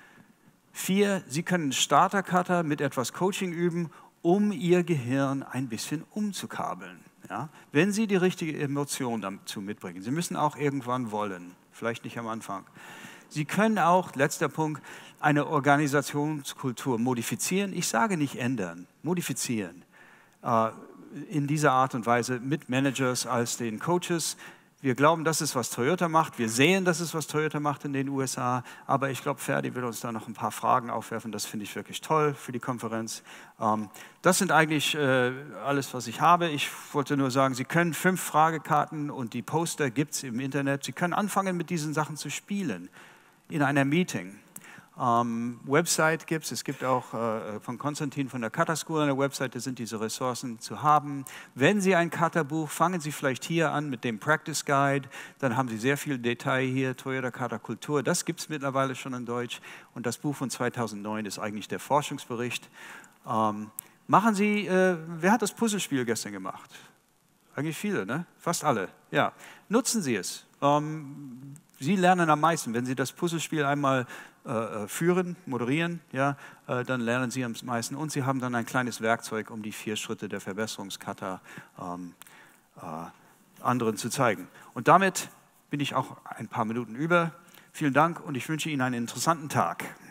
Vier, Sie können Starterkata mit etwas Coaching üben, um Ihr Gehirn ein bisschen umzukabeln. Ja? Wenn Sie die richtige Emotion dazu mitbringen. Sie müssen auch irgendwann wollen, vielleicht nicht am Anfang. Sie können auch, letzter Punkt, eine Organisationskultur modifizieren. Ich sage nicht ändern, modifizieren. Äh, in dieser Art und Weise mit Managers als den Coaches. Wir glauben, das ist, was Toyota macht. Wir sehen, das ist, was Toyota macht in den U S A. Aber ich glaube, Ferdi will uns da noch ein paar Fragen aufwerfen. Das finde ich wirklich toll für die Konferenz. Ähm, das sind eigentlich äh, alles, was ich habe. Ich wollte nur sagen, Sie können fünf Fragekarten und die Poster gibt es im Internet. Sie können anfangen, mit diesen Sachen zu spielen in einer Meeting. Ähm, Website gibt es, es gibt auch äh, von Konstantin von der Kata School eine Website, da sind diese Ressourcen zu haben. Wenn Sie ein Kata-Buch, fangen Sie vielleicht hier an mit dem Practice Guide, dann haben Sie sehr viel Detail hier, Toyota Kata Kultur, das gibt es mittlerweile schon in Deutsch und das Buch von zweitausendneun ist eigentlich der Forschungsbericht. Ähm, machen Sie, äh, wer hat das Puzzlespiel gestern gemacht? Eigentlich viele, ne? Fast alle, ja. Nutzen Sie es. Ähm, Sie lernen am meisten, wenn Sie das Puzzlespiel einmal äh, führen, moderieren, ja, äh, dann lernen Sie am meisten. Und Sie haben dann ein kleines Werkzeug, um die vier Schritte der Verbesserungskata ähm, äh, anderen zu zeigen. Und damit bin ich auch ein paar Minuten über. Vielen Dank und ich wünsche Ihnen einen interessanten Tag.